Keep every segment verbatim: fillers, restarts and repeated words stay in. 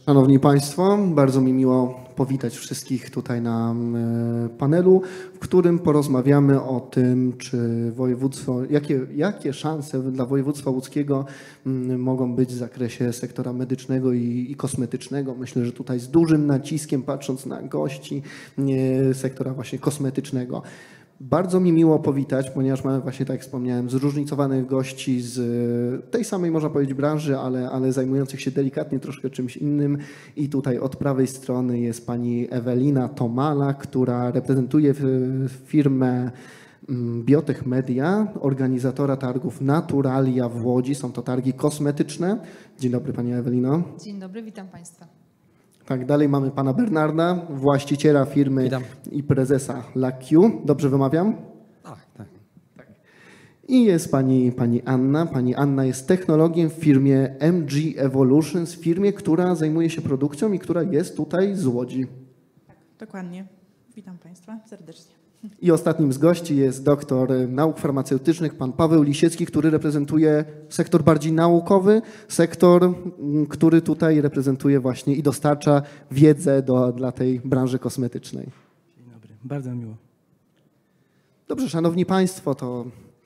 Szanowni Państwo, bardzo mi miło powitać wszystkich tutaj na panelu, w którym porozmawiamy o tym, czy województwo, jakie, jakie szanse dla województwa łódzkiego mogą być w zakresie sektora medycznego i, i kosmetycznego. Myślę, że tutaj z dużym naciskiem, patrząc na gości sektora właśnie kosmetycznego. Bardzo mi miło powitać, ponieważ mamy właśnie, tak jak wspomniałem, zróżnicowanych gości z tej samej, można powiedzieć, branży, ale, ale zajmujących się delikatnie troszkę czymś innym. I tutaj od prawej strony jest pani Ewelina Tomala, która reprezentuje firmę Biotech Media, organizatora targów Naturalia w Łodzi. Są to targi kosmetyczne. Dzień dobry pani Ewelino. Dzień dobry, witam państwa. Tak, dalej mamy pana Bernarda, właściciela firmy Witam. i prezesa LaQ. Dobrze wymawiam? Tak, tak. tak. I jest pani, pani Anna. Pani Anna jest technologiem w firmie M G Evolutions, firmie, która zajmuje się produkcją i która jest tutaj z Łodzi. Tak, dokładnie. Witam państwa serdecznie. I ostatnim z gości jest doktor nauk farmaceutycznych, pan Paweł Lisiecki, który reprezentuje sektor bardziej naukowy, sektor, który tutaj reprezentuje właśnie i dostarcza wiedzę do, dla tej branży kosmetycznej. Dzień dobry, bardzo miło. Dobrze, szanowni państwo, to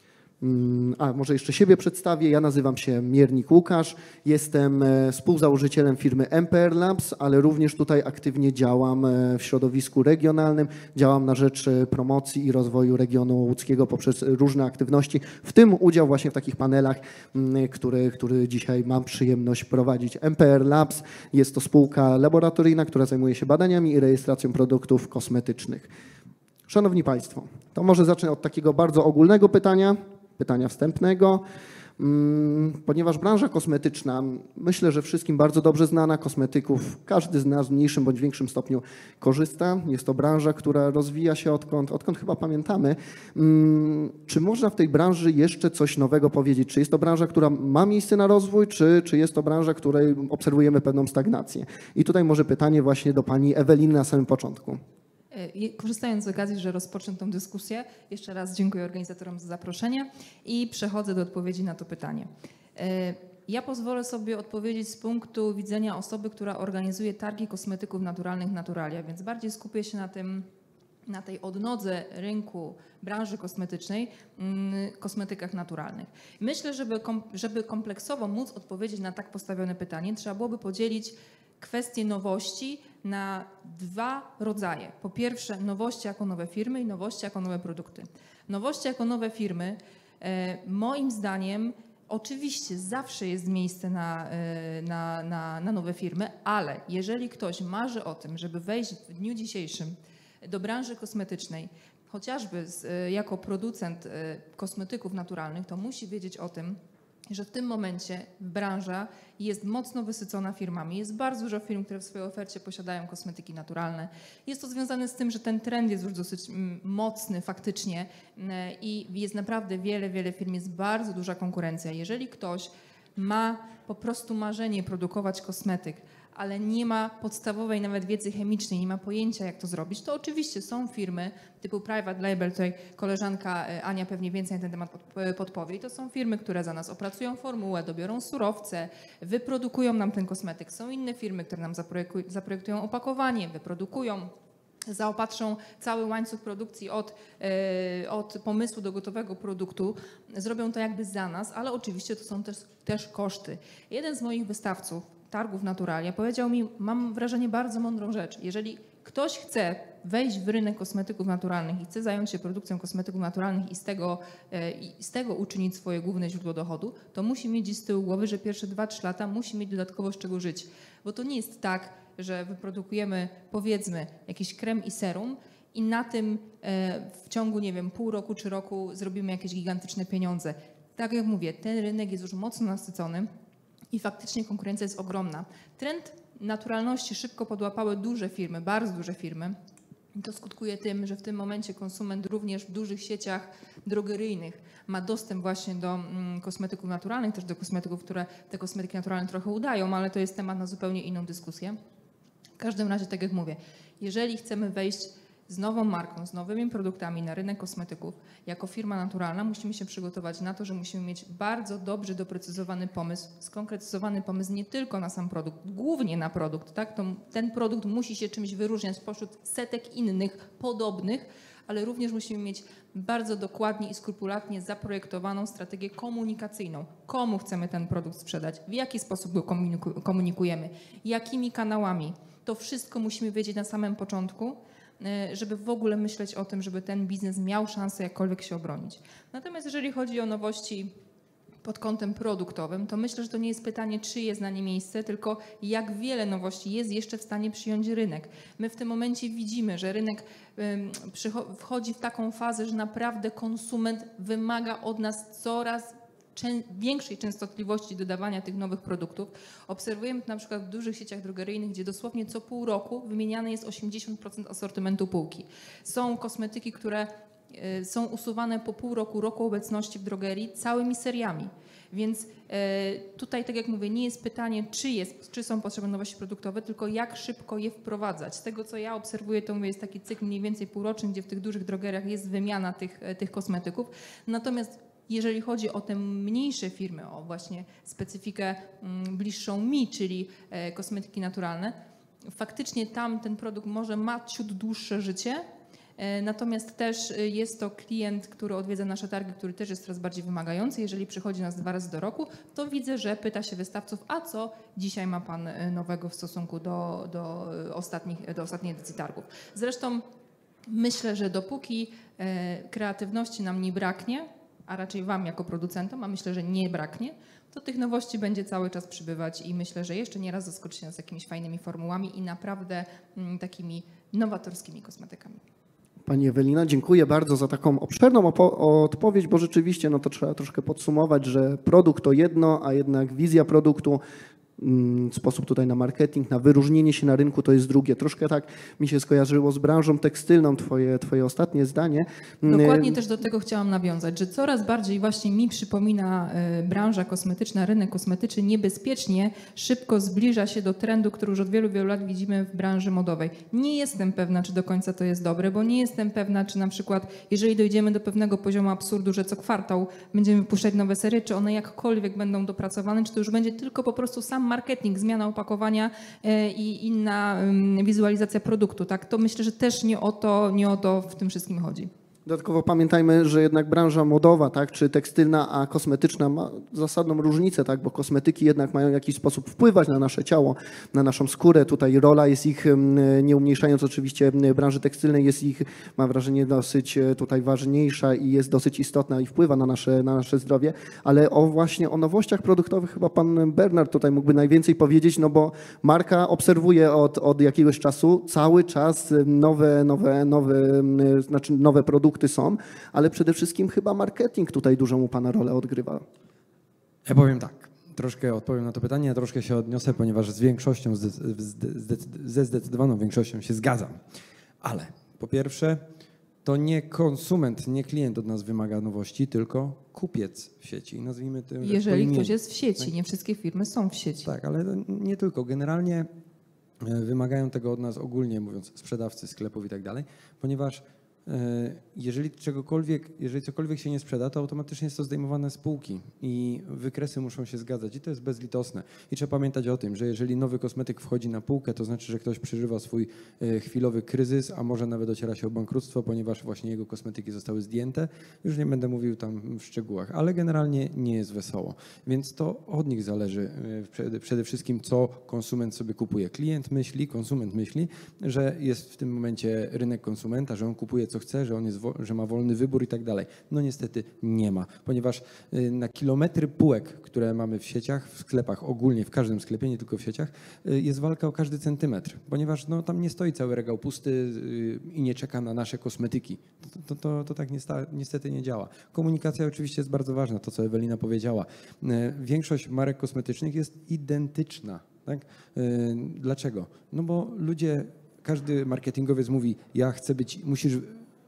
a może jeszcze siebie przedstawię. Ja nazywam się Miernik Łukasz, jestem współzałożycielem firmy M P R Labs, ale również tutaj aktywnie działam w środowisku regionalnym, działam na rzecz promocji i rozwoju regionu łódzkiego poprzez różne aktywności, w tym udział właśnie w takich panelach, który, który dzisiaj mam przyjemność prowadzić. M P R Labs jest to spółka laboratoryjna, która zajmuje się badaniami i rejestracją produktów kosmetycznych. Szanowni Państwo, to może zacznę od takiego bardzo ogólnego pytania. Pytania wstępnego, ponieważ branża kosmetyczna, myślę, że wszystkim bardzo dobrze znana, kosmetyków każdy z nas w mniejszym bądź większym stopniu korzysta. Jest to branża, która rozwija się odkąd, odkąd chyba pamiętamy. Czy można w tej branży jeszcze coś nowego powiedzieć? Czy jest to branża, która ma miejsce na rozwój, czy, czy jest to branża, której obserwujemy pewną stagnację? I tutaj może pytanie właśnie do pani Eweliny na samym początku. Korzystając z okazji, że rozpocznę tę dyskusję, jeszcze raz dziękuję organizatorom za zaproszenie i przechodzę do odpowiedzi na to pytanie. Ja pozwolę sobie odpowiedzieć z punktu widzenia osoby, która organizuje targi kosmetyków naturalnych Naturalia, więc bardziej skupię się na tym, na tej odnodze rynku branży kosmetycznej, kosmetykach naturalnych. Myślę, żeby, kom, żeby kompleksowo móc odpowiedzieć na tak postawione pytanie, trzeba byłoby podzielić kwestie nowości na dwa rodzaje. Po pierwsze nowości jako nowe firmy i nowości jako nowe produkty. Nowości jako nowe firmy, e, moim zdaniem oczywiście zawsze jest miejsce na, e, na, na, na nowe firmy, ale jeżeli ktoś marzy o tym, żeby wejść w dniu dzisiejszym do branży kosmetycznej, chociażby z, e, jako producent e, kosmetyków naturalnych, to musi wiedzieć o tym, że w tym momencie branża jest mocno wysycona firmami. Jest bardzo dużo firm, które w swojej ofercie posiadają kosmetyki naturalne. Jest to związane z tym, że ten trend jest już dosyć mocny faktycznie i jest naprawdę wiele, wiele firm, jest bardzo duża konkurencja. Jeżeli ktoś ma po prostu marzenie produkować kosmetyk, ale nie ma podstawowej nawet wiedzy chemicznej, nie ma pojęcia, jak to zrobić, to oczywiście są firmy typu private label, tutaj koleżanka Ania pewnie więcej na ten temat podpowie. I to są firmy, które za nas opracują formułę, dobiorą surowce, wyprodukują nam ten kosmetyk. Są inne firmy, które nam zaprojektują opakowanie, wyprodukują, zaopatrzą cały łańcuch produkcji od, od pomysłu do gotowego produktu, zrobią to jakby za nas, ale oczywiście to są też, też koszty. Jeden z moich wystawców targów Naturalia powiedział mi, mam wrażenie, bardzo mądrą rzecz. Jeżeli ktoś chce wejść w rynek kosmetyków naturalnych i chce zająć się produkcją kosmetyków naturalnych i z tego, i z tego uczynić swoje główne źródło dochodu, to musi mieć z tyłu głowy, że pierwsze dwa trzy lata musi mieć dodatkowo z czego żyć. Bo to nie jest tak, że wyprodukujemy, powiedzmy, jakiś krem i serum i na tym w ciągu, nie wiem, pół roku czy roku zrobimy jakieś gigantyczne pieniądze. Tak jak mówię, ten rynek jest już mocno nasycony. I faktycznie konkurencja jest ogromna. Trend naturalności szybko podłapały duże firmy, bardzo duże firmy. I to skutkuje tym, że w tym momencie konsument również w dużych sieciach drogeryjnych ma dostęp właśnie do mm, kosmetyków naturalnych, też do kosmetyków, które te kosmetyki naturalne trochę udają, ale to jest temat na zupełnie inną dyskusję. W każdym razie, tak jak mówię, jeżeli chcemy wejść z nową marką, z nowymi produktami na rynek kosmetyków, jako firma naturalna musimy się przygotować na to, że musimy mieć bardzo dobrze doprecyzowany pomysł, skonkretyzowany pomysł nie tylko na sam produkt, głównie na produkt, tak? To ten produkt musi się czymś wyróżniać spośród setek innych podobnych, ale również musimy mieć bardzo dokładnie i skrupulatnie zaprojektowaną strategię komunikacyjną. Komu chcemy ten produkt sprzedać, w jaki sposób go komuniku- komunikujemy, jakimi kanałami. To wszystko musimy wiedzieć na samym początku, żeby w ogóle myśleć o tym, żeby ten biznes miał szansę jakkolwiek się obronić. Natomiast jeżeli chodzi o nowości pod kątem produktowym, to myślę, że to nie jest pytanie, czy jest na nie miejsce, tylko jak wiele nowości jest jeszcze w stanie przyjąć rynek. My w tym momencie widzimy, że rynek wchodzi w taką fazę, że naprawdę konsument wymaga od nas coraz większej częstotliwości dodawania tych nowych produktów. Obserwujemy to na przykład w dużych sieciach drogeryjnych, gdzie dosłownie co pół roku wymieniane jest osiemdziesiąt procent asortymentu półki. Są kosmetyki, które są usuwane po pół roku, roku obecności w drogerii całymi seriami. Więc tutaj, tak jak mówię, nie jest pytanie, czy, jest, czy są potrzebne nowości produktowe, tylko jak szybko je wprowadzać. Z tego, co ja obserwuję, to mówię, jest taki cykl mniej więcej półroczny, gdzie w tych dużych drogeriach jest wymiana tych, tych kosmetyków. Natomiast jeżeli chodzi o te mniejsze firmy, o właśnie specyfikę bliższą mi, czyli kosmetyki naturalne, faktycznie tam ten produkt może ma ciut dłuższe życie, natomiast też jest to klient, który odwiedza nasze targi, który też jest coraz bardziej wymagający. Jeżeli przychodzi nas dwa razy do roku, to widzę, że pyta się wystawców, a co dzisiaj ma pan nowego w stosunku do, do, ostatnich, do ostatniej edycji targów. Zresztą myślę, że dopóki kreatywności nam nie braknie, a raczej wam jako producentom, a myślę, że nie braknie, to tych nowości będzie cały czas przybywać i myślę, że jeszcze nieraz zaskoczycie nas jakimiś fajnymi formułami i naprawdę mm, takimi nowatorskimi kosmetykami. Pani Ewelina, dziękuję bardzo za taką obszerną odpowiedź, bo rzeczywiście no to trzeba troszkę podsumować, że produkt to jedno, a jednak wizja produktu, sposób tutaj na marketing, na wyróżnienie się na rynku to jest drugie. Troszkę tak mi się skojarzyło z branżą tekstylną, twoje, twoje ostatnie zdanie. Dokładnie też do tego chciałam nawiązać, że coraz bardziej właśnie mi przypomina branża kosmetyczna, rynek kosmetyczny niebezpiecznie szybko zbliża się do trendu, który już od wielu, wielu lat widzimy w branży modowej. Nie jestem pewna, czy do końca to jest dobre, bo nie jestem pewna, czy na przykład jeżeli dojdziemy do pewnego poziomu absurdu, że co kwartał będziemy wypuszczać nowe serie, czy one jakkolwiek będą dopracowane, czy to już będzie tylko po prostu sam marketing, zmiana opakowania i inna wizualizacja produktu. Tak? To myślę, że też nie o to, nie o to w tym wszystkim chodzi. Dodatkowo pamiętajmy, że jednak branża modowa, tak, czy tekstylna, a kosmetyczna ma zasadną różnicę, tak, bo kosmetyki jednak mają w jakiś sposób wpływać na nasze ciało, na naszą skórę. Tutaj rola jest ich, nie umniejszając oczywiście branży tekstylnej, jest ich, mam wrażenie, dosyć tutaj ważniejsza i jest dosyć istotna i wpływa na nasze, na nasze zdrowie. Ale o właśnie o nowościach produktowych chyba pan Bernard tutaj mógłby najwięcej powiedzieć, no bo marka obserwuje od, od jakiegoś czasu cały czas nowe, nowe, nowe, znaczy nowe produkty są, ale przede wszystkim chyba marketing tutaj dużą u pana rolę odgrywa. Ja powiem tak, troszkę odpowiem na to pytanie, troszkę się odniosę, ponieważ z większością, ze zdecydowaną większością się zgadzam. Ale po pierwsze, to nie konsument, nie klient od nas wymaga nowości, tylko kupiec w sieci. Nazwijmy to. Jeżeli ktoś jest w sieci, tak? Nie wszystkie firmy są w sieci. Tak, ale nie tylko. Generalnie wymagają tego od nas ogólnie mówiąc sprzedawcy sklepów i tak dalej, ponieważ jeżeli czegokolwiek, jeżeli cokolwiek się nie sprzeda, to automatycznie jest to zdejmowane z półki i wykresy muszą się zgadzać i to jest bezlitosne. I trzeba pamiętać o tym, że jeżeli nowy kosmetyk wchodzi na półkę, to znaczy, że ktoś przeżywa swój chwilowy kryzys, a może nawet dociera się o bankructwo, ponieważ właśnie jego kosmetyki zostały zdjęte. Już nie będę mówił tam w szczegółach, ale generalnie nie jest wesoło. Więc to od nich zależy przede wszystkim, co konsument sobie kupuje. Klient myśli, konsument myśli, że jest w tym momencie rynek konsumenta, że on kupuje co chce, że on jest, że ma wolny wybór i tak dalej. No niestety nie ma, ponieważ na kilometry półek, które mamy w sieciach, w sklepach ogólnie, w każdym sklepie, nie tylko w sieciach, jest walka o każdy centymetr, ponieważ no, tam nie stoi cały regał pusty i nie czeka na nasze kosmetyki. To, to, to, to tak niestety nie działa. Komunikacja oczywiście jest bardzo ważna, to co Ewelina powiedziała. Większość marek kosmetycznych jest identyczna. Tak? Dlaczego? No bo ludzie, każdy marketingowiec mówi, ja chcę być, musisz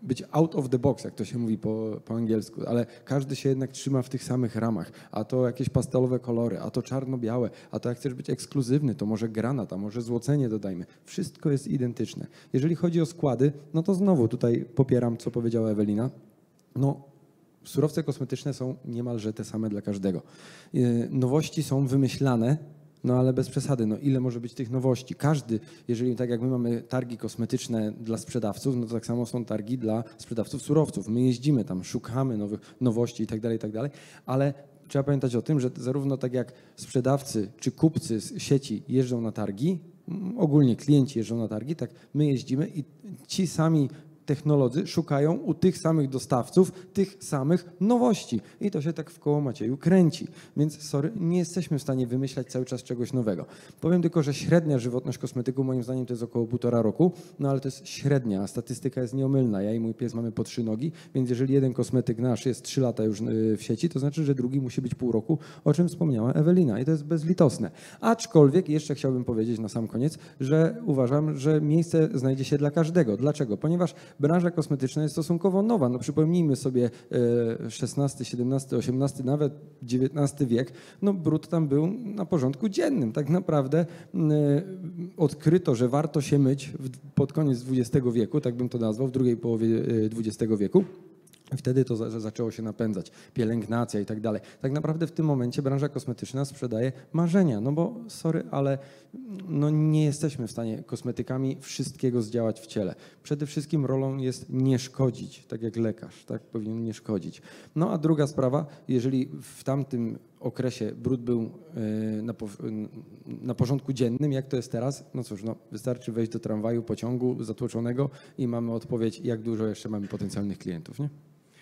być out of the box, jak to się mówi po, po angielsku, ale każdy się jednak trzyma w tych samych ramach, a to jakieś pastelowe kolory, a to czarno-białe, a to jak chcesz być ekskluzywny, to może granat, a może złocenie dodajmy. Wszystko jest identyczne. Jeżeli chodzi o składy, no to znowu tutaj popieram, co powiedziała Ewelina. No, surowce kosmetyczne są niemalże te same dla każdego. Nowości są wymyślane, no ale bez przesady, no ile może być tych nowości? Każdy, jeżeli tak jak my mamy targi kosmetyczne dla sprzedawców, no to tak samo są targi dla sprzedawców surowców. My jeździmy tam, szukamy nowych nowości i tak dalej, i tak dalej, ale trzeba pamiętać o tym, że zarówno tak jak sprzedawcy czy kupcy z sieci jeżdżą na targi, ogólnie klienci jeżdżą na targi, tak my jeździmy i ci sami technolodzy szukają u tych samych dostawców tych samych nowości. I to się tak w koło Macieju kręci. Więc sorry, nie jesteśmy w stanie wymyślać cały czas czegoś nowego. Powiem tylko, że średnia żywotność kosmetyku moim zdaniem to jest około półtora roku, no ale to jest średnia, a statystyka jest nieomylna. Ja i mój pies mamy po trzy nogi, więc jeżeli jeden kosmetyk nasz jest trzy lata już w sieci, to znaczy, że drugi musi być pół roku, o czym wspomniała Ewelina i to jest bezlitosne. Aczkolwiek jeszcze chciałbym powiedzieć na sam koniec, że uważam, że miejsce znajdzie się dla każdego. Dlaczego? Ponieważ branża kosmetyczna jest stosunkowo nowa. No przypomnijmy sobie szesnasty, siedemnasty, osiemnasty, nawet dziewiętnasty wiek. No brud tam był na porządku dziennym. Tak naprawdę odkryto, że warto się myć pod koniec dwudziestego wieku, tak bym to nazwał, w drugiej połowie dwudziestego wieku. Wtedy to za, zaczęło się napędzać, pielęgnacja i tak dalej. Tak naprawdę w tym momencie branża kosmetyczna sprzedaje marzenia, no bo sorry, ale no nie jesteśmy w stanie kosmetykami wszystkiego zdziałać w ciele. Przede wszystkim rolą jest nie szkodzić, tak jak lekarz, tak powinien nie szkodzić. No a druga sprawa, jeżeli w tamtym okresie brud był na, na porządku dziennym, jak to jest teraz, no cóż, no wystarczy wejść do tramwaju, pociągu zatłoczonego i mamy odpowiedź, jak dużo jeszcze mamy potencjalnych klientów, nie?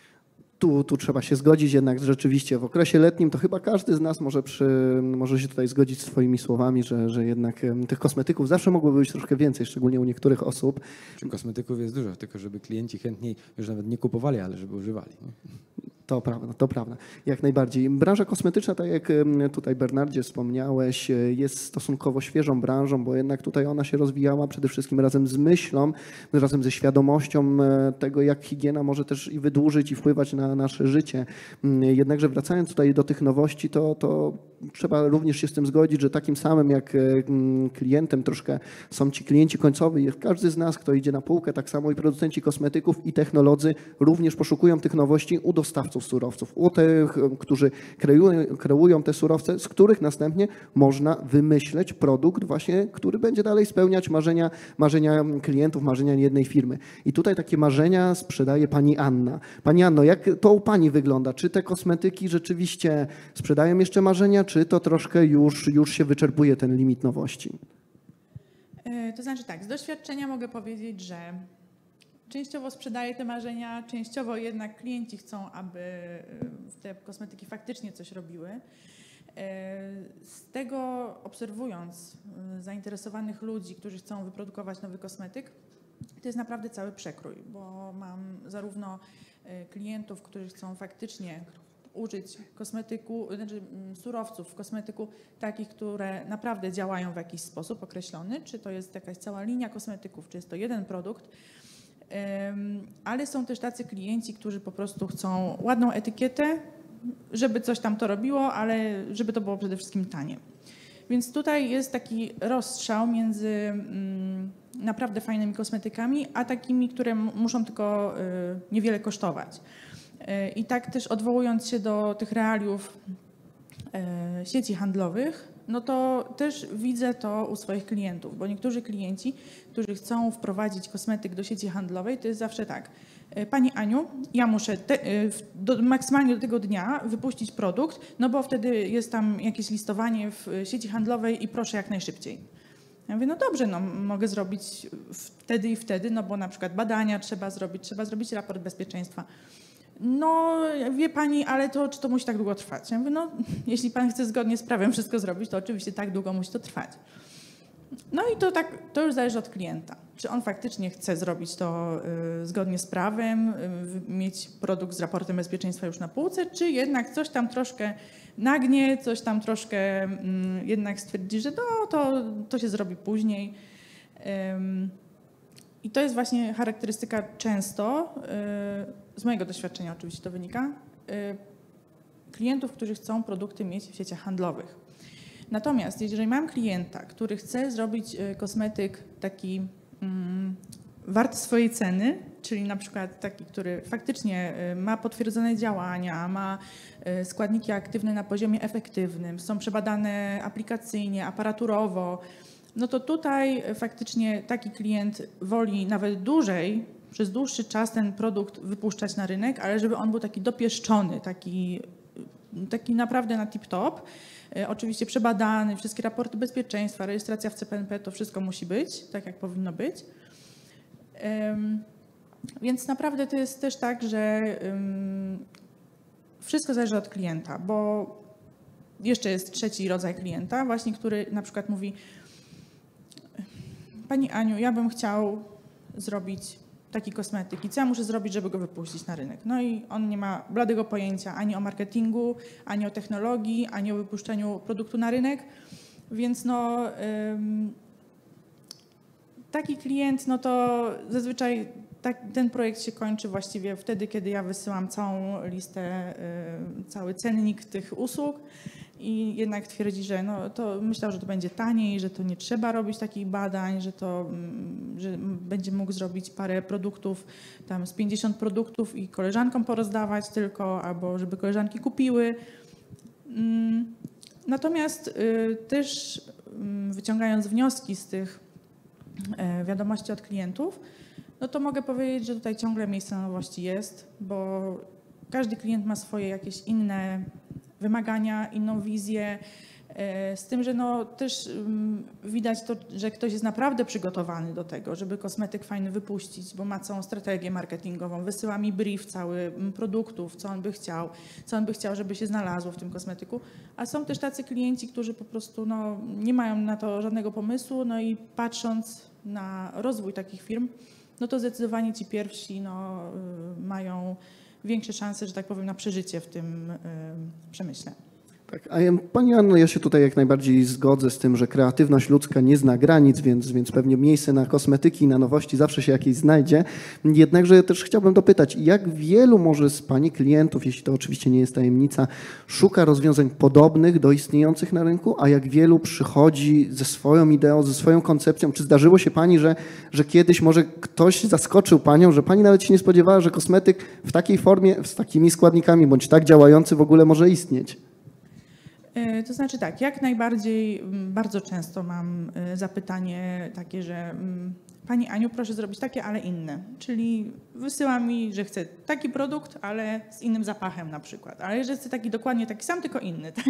Tu, tu trzeba się zgodzić, jednak rzeczywiście w okresie letnim to chyba każdy z nas może, przy, może się tutaj zgodzić z swoimi słowami, że, że jednak tych kosmetyków zawsze mogłoby być troszkę więcej, szczególnie u niektórych osób. Czy kosmetyków jest dużo, tylko żeby klienci chętniej już nawet nie kupowali, ale żeby używali. Nie? To prawda, to prawda, jak najbardziej. Branża kosmetyczna, tak jak tutaj Bernardzie wspomniałeś, jest stosunkowo świeżą branżą, bo jednak tutaj ona się rozwijała przede wszystkim razem z myślą, razem ze świadomością tego, jak higiena może też i wydłużyć i wpływać na nasze życie. Jednakże wracając tutaj do tych nowości, to, to trzeba również się z tym zgodzić, że takim samym jak klientem troszkę są ci klienci końcowi, jak każdy z nas, kto idzie na półkę, tak samo i producenci kosmetyków i technolodzy również poszukują tych nowości u dostawców surowców, u tych, którzy kreują, kreują te surowce, z których następnie można wymyśleć produkt właśnie, który będzie dalej spełniać marzenia, marzenia klientów, marzenia jednej firmy. I tutaj takie marzenia sprzedaje pani Anna. Pani Anno, jak to u pani wygląda? Czy te kosmetyki rzeczywiście sprzedają jeszcze marzenia, czy to troszkę już, już się wyczerpuje ten limit nowości? To znaczy tak, z doświadczenia mogę powiedzieć, że częściowo sprzedaję te marzenia, częściowo jednak klienci chcą, aby te kosmetyki faktycznie coś robiły. Z tego obserwując zainteresowanych ludzi, którzy chcą wyprodukować nowy kosmetyk, to jest naprawdę cały przekrój, bo mam zarówno klientów, którzy chcą faktycznie użyć kosmetyku, znaczy surowców w kosmetyku takich, które naprawdę działają w jakiś sposób określony, czy to jest jakaś cała linia kosmetyków, czy jest to jeden produkt, ale są też tacy klienci, którzy po prostu chcą ładną etykietę, żeby coś tam to robiło, ale żeby to było przede wszystkim tanie. Więc tutaj jest taki rozstrzał między naprawdę fajnymi kosmetykami, a takimi, które muszą tylko niewiele kosztować. I tak też odwołując się do tych realiów sieci handlowych, no to też widzę to u swoich klientów, bo niektórzy klienci, którzy chcą wprowadzić kosmetyk do sieci handlowej, to jest zawsze tak. Pani Aniu, ja muszę te, do, maksymalnie do tego dnia wypuścić produkt, no bo wtedy jest tam jakieś listowanie w sieci handlowej i proszę jak najszybciej. Ja mówię, no dobrze, no mogę zrobić wtedy i wtedy, no bo na przykład badania trzeba zrobić, trzeba zrobić raport bezpieczeństwa. No wie pani, ale to czy to musi tak długo trwać? Ja mówię, no jeśli pan chce zgodnie z prawem wszystko zrobić, to oczywiście tak długo musi to trwać. No i to tak, to już zależy od klienta. Czy on faktycznie chce zrobić to y, zgodnie z prawem, y, mieć produkt z raportem bezpieczeństwa już na półce, czy jednak coś tam troszkę nagnie, coś tam troszkę y, jednak stwierdzi, że no, to, to się zrobi później. Ym, I to jest właśnie charakterystyka często, y, z mojego doświadczenia oczywiście to wynika, y, klientów, którzy chcą produkty mieć w sieciach handlowych. Natomiast jeżeli mam klienta, który chce zrobić y, kosmetyk taki mm, wart swojej ceny, czyli na przykład taki, który faktycznie y, ma potwierdzone działania, ma y, składniki aktywne na poziomie efektywnym, są przebadane aplikacyjnie, aparaturowo, no to tutaj faktycznie taki klient woli nawet dłużej, przez dłuższy czas ten produkt wypuszczać na rynek, ale żeby on był taki dopieszczony, taki, taki naprawdę na tip-top. Oczywiście przebadany, wszystkie raporty bezpieczeństwa, rejestracja w C P N P, to wszystko musi być, tak jak powinno być. Um, więc naprawdę to jest też tak, że um, wszystko zależy od klienta, bo jeszcze jest trzeci rodzaj klienta, właśnie który na przykład mówi: Pani Aniu, ja bym chciał zrobić taki kosmetyk i co ja muszę zrobić, żeby go wypuścić na rynek? No i on nie ma bladego pojęcia ani o marketingu, ani o technologii, ani o wypuszczeniu produktu na rynek, więc no ym, taki klient, no to zazwyczaj tak, ten projekt się kończy właściwie wtedy, kiedy ja wysyłam całą listę, y, cały cennik tych usług i jednak twierdzi, że no, to myślał, że to będzie taniej, że to nie trzeba robić takich badań, że to że będzie mógł zrobić parę produktów, tam z pięćdziesiąt produktów i koleżankom porozdawać tylko, albo żeby koleżanki kupiły. Natomiast y, też y, wyciągając wnioski z tych y, wiadomości od klientów, no to mogę powiedzieć, że tutaj ciągle miejsce na nowości jest, bo każdy klient ma swoje jakieś inne wymagania, inną wizję, z tym, że no też widać to, że ktoś jest naprawdę przygotowany do tego, żeby kosmetyk fajny wypuścić, bo ma całą strategię marketingową, wysyła mi brief cały produktów, co on by chciał, co on by chciał, żeby się znalazło w tym kosmetyku, a są też tacy klienci, którzy po prostu no, nie mają na to żadnego pomysłu, no i patrząc na rozwój takich firm, no to zdecydowanie ci pierwsi no, mają większe szanse, że tak powiem, na przeżycie w tym y, przemyśle. Tak, a ja, Pani Anno, ja się tutaj jak najbardziej zgodzę z tym, że kreatywność ludzka nie zna granic, więc, więc pewnie miejsce na kosmetyki i na nowości zawsze się jakieś znajdzie. Jednakże też chciałbym dopytać, jak wielu może z Pani klientów, jeśli to oczywiście nie jest tajemnica, szuka rozwiązań podobnych do istniejących na rynku, a jak wielu przychodzi ze swoją ideą, ze swoją koncepcją? Czy zdarzyło się Pani, że, że kiedyś może ktoś zaskoczył Panią, że Pani nawet się nie spodziewała, że kosmetyk w takiej formie, z takimi składnikami, bądź tak działający w ogóle może istnieć? To znaczy tak, jak najbardziej, bardzo często mam zapytanie takie, że Pani Aniu, proszę zrobić takie, ale inne. Czyli wysyła mi, że chce taki produkt, ale z innym zapachem na przykład. Ale że chce taki dokładnie taki sam, tylko inny, tak?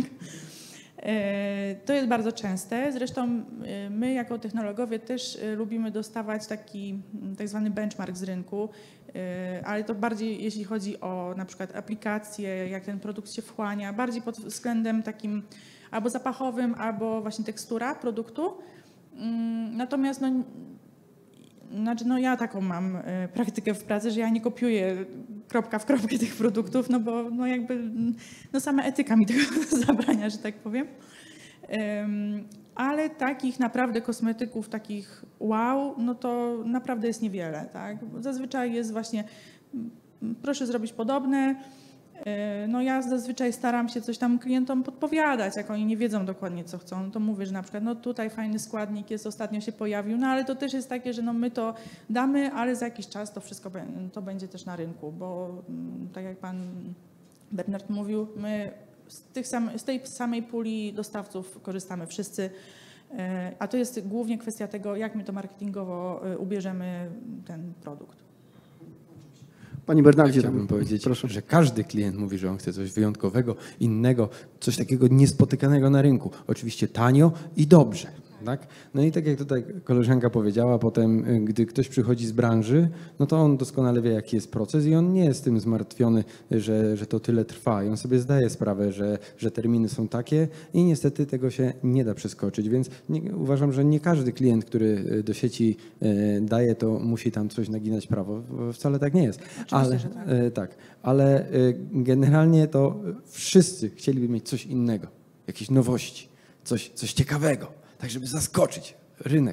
To jest bardzo częste. Zresztą my jako technologowie też lubimy dostawać taki tak zwany benchmark z rynku, ale to bardziej jeśli chodzi o na przykład aplikacje, jak ten produkt się wchłania, bardziej pod względem takim albo zapachowym, albo właśnie tekstura produktu. Natomiast no, znaczy no ja taką mam praktykę w pracy, że ja nie kopiuję kropka w kropkę tych produktów, no bo no jakby no sama etyka mi tego zabrania, że tak powiem. Um, ale takich naprawdę kosmetyków, takich wow, no to naprawdę jest niewiele, tak? Zazwyczaj jest właśnie, proszę zrobić podobne. No ja zazwyczaj staram się coś tam klientom podpowiadać, jak oni nie wiedzą dokładnie, co chcą, to mówię, że na przykład no tutaj fajny składnik jest, ostatnio się pojawił, no ale to też jest takie, że no my to damy, ale za jakiś czas to wszystko to będzie też na rynku, bo tak jak pan Bernard mówił, my z, tych sam, z tej samej puli dostawców korzystamy wszyscy, a to jest głównie kwestia tego, jak my to marketingowo ubierzemy ten produkt. Pani Bernardzie, chciałbym powiedzieć, proszę. że każdy klient mówi, że on chce coś wyjątkowego, innego, coś takiego niespotykanego na rynku. Oczywiście tanio i dobrze. Tak? No i tak jak tutaj koleżanka powiedziała, potem gdy ktoś przychodzi z branży, no to on doskonale wie, jaki jest proces i on nie jest tym zmartwiony, że, że to tyle trwa. I on sobie zdaje sprawę, że, że terminy są takie i niestety tego się nie da przeskoczyć. Więc nie, uważam, że nie każdy klient, który do sieci daje, to musi tam coś naginać prawo. Wcale tak nie jest. Oczywiście, ale, że tak. tak, ale generalnie to wszyscy chcieliby mieć coś innego, jakieś nowości, coś, coś ciekawego. Tak, żeby zaskoczyć rynek.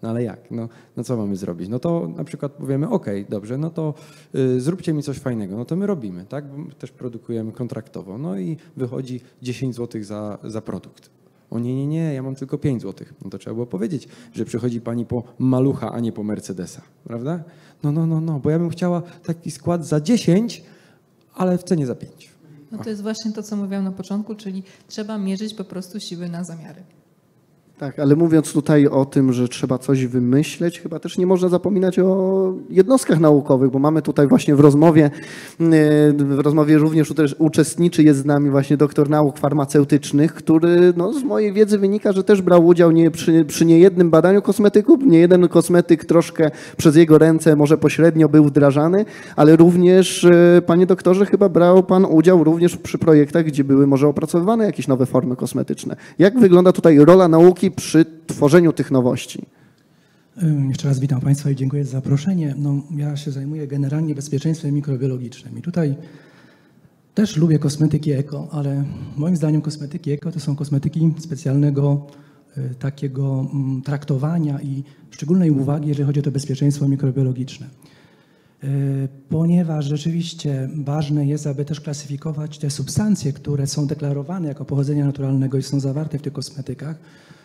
No ale jak? No, no co mamy zrobić? No to na przykład powiemy, ok, dobrze, no to y, zróbcie mi coś fajnego. No to my robimy, tak? Bo my też produkujemy kontraktowo. No i wychodzi dziesięć złotych za, za produkt. O nie, nie, nie, ja mam tylko pięć złotych. No to trzeba było powiedzieć, że przychodzi pani po malucha, a nie po Mercedesa, prawda? No, no, no, no, bo ja bym chciała taki skład za dziesięć, ale w cenie za pięć. No to jest właśnie to, co mówiłam na początku, czyli trzeba mierzyć po prostu siły na zamiary. Tak, ale mówiąc tutaj o tym, że trzeba coś wymyśleć, chyba też nie można zapominać o jednostkach naukowych, bo mamy tutaj właśnie w rozmowie, w rozmowie również uczestniczy, jest z nami właśnie doktor nauk farmaceutycznych, który no, z mojej wiedzy wynika, że też brał udział nie, przy, przy niejednym badaniu kosmetyków, nie jeden kosmetyk troszkę przez jego ręce może pośrednio był wdrażany, ale również, panie doktorze, chyba brał pan udział również przy projektach, gdzie były może opracowywane jakieś nowe formy kosmetyczne. Jak wygląda tutaj rola nauki przy tworzeniu tych nowości? Jeszcze raz witam Państwa i dziękuję za zaproszenie. No, ja się zajmuję generalnie bezpieczeństwem mikrobiologicznym i tutaj też lubię kosmetyki eko, ale moim zdaniem kosmetyki eko to są kosmetyki specjalnego y, takiego mm, traktowania i szczególnej uwagi, jeżeli chodzi o to bezpieczeństwo mikrobiologiczne. Y, ponieważ rzeczywiście ważne jest, aby też klasyfikować te substancje, które są deklarowane jako pochodzenia naturalnego i są zawarte w tych kosmetykach,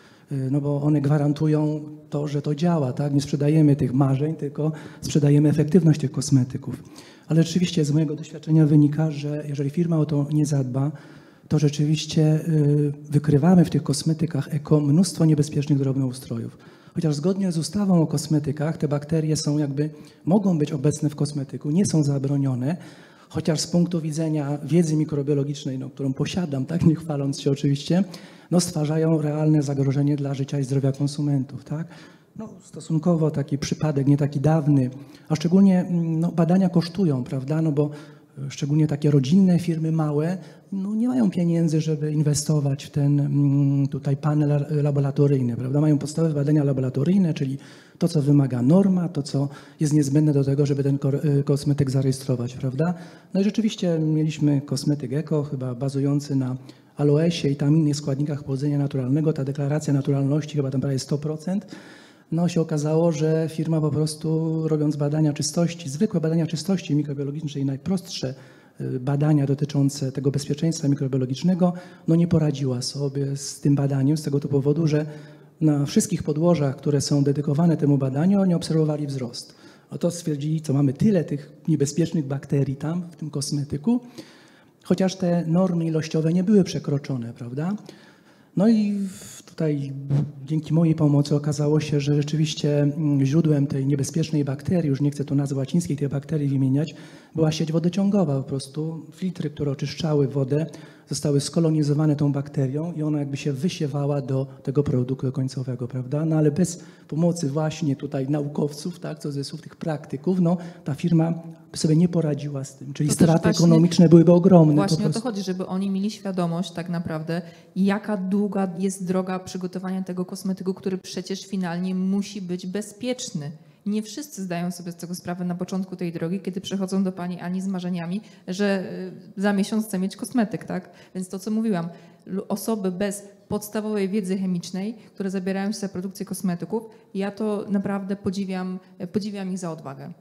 no bo one gwarantują to, że to działa, tak? Nie sprzedajemy tych marzeń, tylko sprzedajemy efektywność tych kosmetyków. Ale rzeczywiście z mojego doświadczenia wynika, że jeżeli firma o to nie zadba, to rzeczywiście wykrywamy w tych kosmetykach eko mnóstwo niebezpiecznych drobnoustrojów. Chociaż zgodnie z ustawą o kosmetykach te bakterie są jakby, mogą być obecne w kosmetyku, nie są zabronione, chociaż z punktu widzenia wiedzy mikrobiologicznej, no, którą posiadam, tak, nie chwaląc się oczywiście, no, stwarzają realne zagrożenie dla życia i zdrowia konsumentów. Tak? No, stosunkowo taki przypadek, nie taki dawny, a szczególnie no, badania kosztują, prawda? No bo szczególnie takie rodzinne firmy małe no, nie mają pieniędzy, żeby inwestować w ten tutaj panel laboratoryjny, prawda? Mają podstawowe badania laboratoryjne, czyli to, co wymaga norma, to, co jest niezbędne do tego, żeby ten kosmetyk zarejestrować, prawda? No i rzeczywiście mieliśmy kosmetyk eko, chyba bazujący na aloesie i tam innych składnikach pochodzenia naturalnego. Ta deklaracja naturalności chyba tam prawie sto procent. No się okazało, że firma po prostu robiąc badania czystości, zwykłe badania czystości mikrobiologicznej, czyli najprostsze badania dotyczące tego bezpieczeństwa mikrobiologicznego, no nie poradziła sobie z tym badaniem z tego to powodu, że na wszystkich podłożach, które są dedykowane temu badaniu, oni obserwowali wzrost. Oto stwierdzili, co mamy tyle tych niebezpiecznych bakterii tam w tym kosmetyku, chociaż te normy ilościowe nie były przekroczone, prawda? No i tutaj dzięki mojej pomocy okazało się, że rzeczywiście źródłem tej niebezpiecznej bakterii, już nie chcę tu nazwy łacińskiej tej bakterii wymieniać, była sieć wodociągowa. Po prostu filtry, które oczyszczały wodę, zostały skolonizowane tą bakterią i ona jakby się wysiewała do tego produktu końcowego, prawda? No ale bez pomocy właśnie tutaj naukowców, tak, co ze słów tych praktyków, no ta firma sobie nie poradziła z tym, czyli To straty właśnie- ekonomiczne byłyby ogromne. Właśnie po o to prostu. chodzi, żeby oni mieli świadomość tak naprawdę, jaka długa jest droga przygotowania tego kosmetyku, który przecież finalnie musi być bezpieczny. Nie wszyscy zdają sobie z tego sprawę na początku tej drogi, kiedy przychodzą do pani Ani z marzeniami, że y, za miesiąc chce mieć kosmetyk, tak? Więc to, co mówiłam, lu- osoby bez podstawowej wiedzy chemicznej, które zabierają się za produkcję kosmetyków, ja to naprawdę podziwiam, podziwiam ich za odwagę.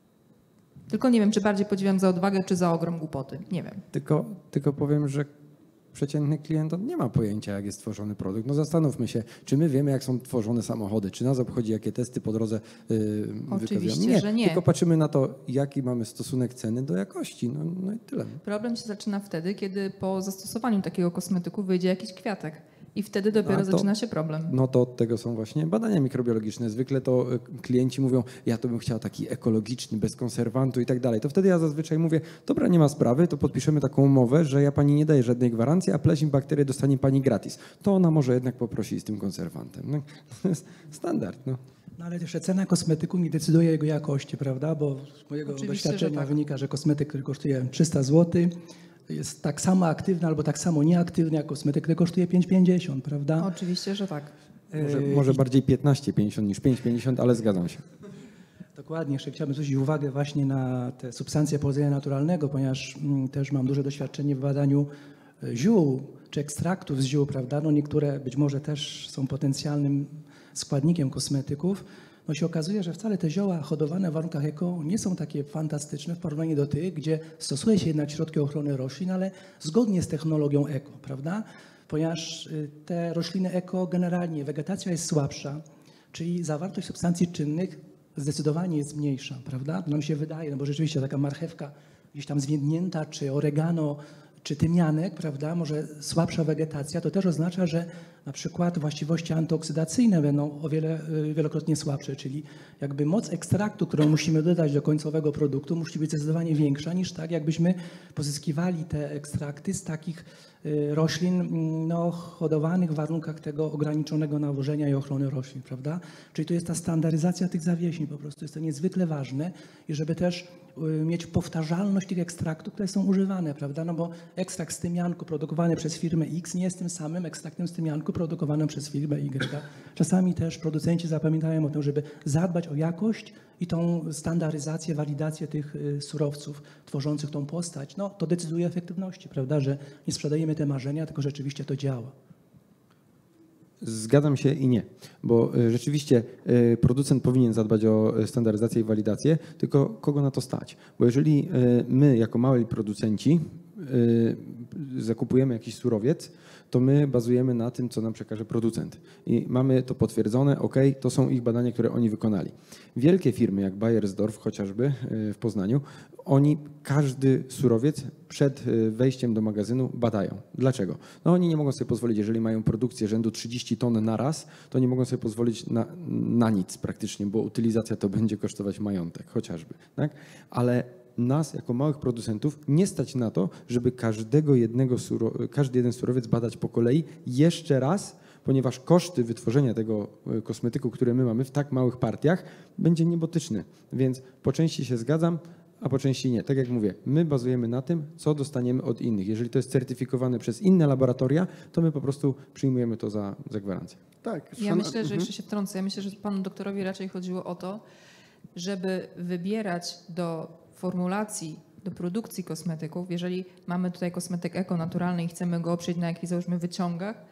Tylko nie wiem, czy bardziej podziwiam za odwagę, czy za ogrom głupoty. Nie wiem. Tylko, tylko powiem, że przeciętny klient on nie ma pojęcia, jak jest tworzony produkt. No zastanówmy się, czy my wiemy, jak są tworzone samochody, czy nas obchodzi, jakie testy po drodze yy, Oczywiście, wykazują. Nie, że nie. tylko patrzymy na to, jaki mamy stosunek ceny do jakości. No, no i tyle. Problem się zaczyna wtedy, kiedy po zastosowaniu takiego kosmetyku wyjdzie jakiś kwiatek. I wtedy dopiero A to- zaczyna się problem. No to od tego są właśnie badania mikrobiologiczne. Zwykle to y, klienci mówią, ja to bym chciał taki ekologiczny, bez konserwantu i tak dalej. To wtedy ja zazwyczaj mówię, dobra, nie ma sprawy, to podpiszemy taką umowę, że ja pani nie daję żadnej gwarancji, a pleśń bakterię dostanie pani gratis. To ona może jednak poprosi z tym konserwantem. No, to jest standard. No. No ale jeszcze cena kosmetyku nie decyduje jego jakości, prawda? Bo z mojego Oczywiście, że doświadczenia tak. wynika, że kosmetyk, który kosztuje trzysta złotych, jest tak samo aktywny albo tak samo nieaktywny jak kosmetyk, który kosztuje pięć pięćdziesiąt, prawda? Oczywiście, że tak. Może, Yy, może i- bardziej piętnaście pięćdziesiąt niż pięć pięćdziesiąt, ale zgadzam się. Dokładnie, jeszcze chciałbym zwrócić uwagę właśnie na te substancje pochodzenia naturalnego, ponieważ mm, też mam duże doświadczenie w badaniu e, ziół czy ekstraktów z ziół, prawda? No niektóre być może też są potencjalnym składnikiem kosmetyków, no się okazuje, że wcale te zioła hodowane w warunkach eko nie są takie fantastyczne w porównaniu do tych, gdzie stosuje się jednak środki ochrony roślin, ale zgodnie z technologią eko, prawda? Ponieważ te rośliny eko generalnie, wegetacja jest słabsza, czyli zawartość substancji czynnych zdecydowanie jest mniejsza, prawda? Nam się wydaje, no bo rzeczywiście taka marchewka gdzieś tam zwiędnięta, czy oregano, czy tymianek, prawda, może słabsza wegetacja, to też oznacza, że na przykład właściwości antyoksydacyjne będą o wiele, wielokrotnie słabsze, czyli jakby moc ekstraktu, którą musimy dodać do końcowego produktu, musi być zdecydowanie większa niż tak, jakbyśmy pozyskiwali te ekstrakty z takich roślin no, hodowanych w warunkach tego ograniczonego nawożenia i ochrony roślin, prawda? Czyli to jest ta standaryzacja tych zawiesin, po prostu jest to niezwykle ważne i żeby też mieć powtarzalność tych ekstraktów, które są używane, prawda? No bo ekstrakt z tymianku produkowany przez firmę X nie jest tym samym ekstraktem z tymianku produkowanym przez firmę Y. Czasami też producenci zapominają o tym, żeby zadbać o jakość i tą standaryzację, walidację tych surowców tworzących tą postać. No to decyduje o efektywności, prawda? Że nie sprzedajemy te marzenia, tylko rzeczywiście to działa. Zgadzam się i nie, bo rzeczywiście producent powinien zadbać o standaryzację i walidację, tylko kogo na to stać? Bo jeżeli my jako mali producenci zakupujemy jakiś surowiec, to my bazujemy na tym, co nam przekaże producent. I mamy to potwierdzone, ok, to są ich badania, które oni wykonali. Wielkie firmy jak Bayersdorf chociażby w Poznaniu, oni każdy surowiec przed wejściem do magazynu badają. Dlaczego? No oni nie mogą sobie pozwolić, jeżeli mają produkcję rzędu trzydzieści ton na raz, to nie mogą sobie pozwolić na, na nic praktycznie, bo utylizacja to będzie kosztować majątek chociażby. Tak? Ale nas, jako małych producentów, nie stać na to, żeby każdego jednego suro, każdy jeden surowiec badać po kolei jeszcze raz, ponieważ koszty wytworzenia tego kosmetyku, który my mamy w tak małych partiach, będzie niebotyczny. Więc po części się zgadzam, a po części nie. Tak jak mówię, my bazujemy na tym, co dostaniemy od innych. Jeżeli to jest certyfikowane przez inne laboratoria, to my po prostu przyjmujemy to za, za gwarancję. Tak. Ja myślę, że jeszcze się wtrącę, ja myślę, że panu doktorowi raczej chodziło o to, żeby wybierać do formulacji, do produkcji kosmetyków, jeżeli mamy tutaj kosmetyk eko naturalny i chcemy go oprzeć na jakichś, załóżmy, wyciągach,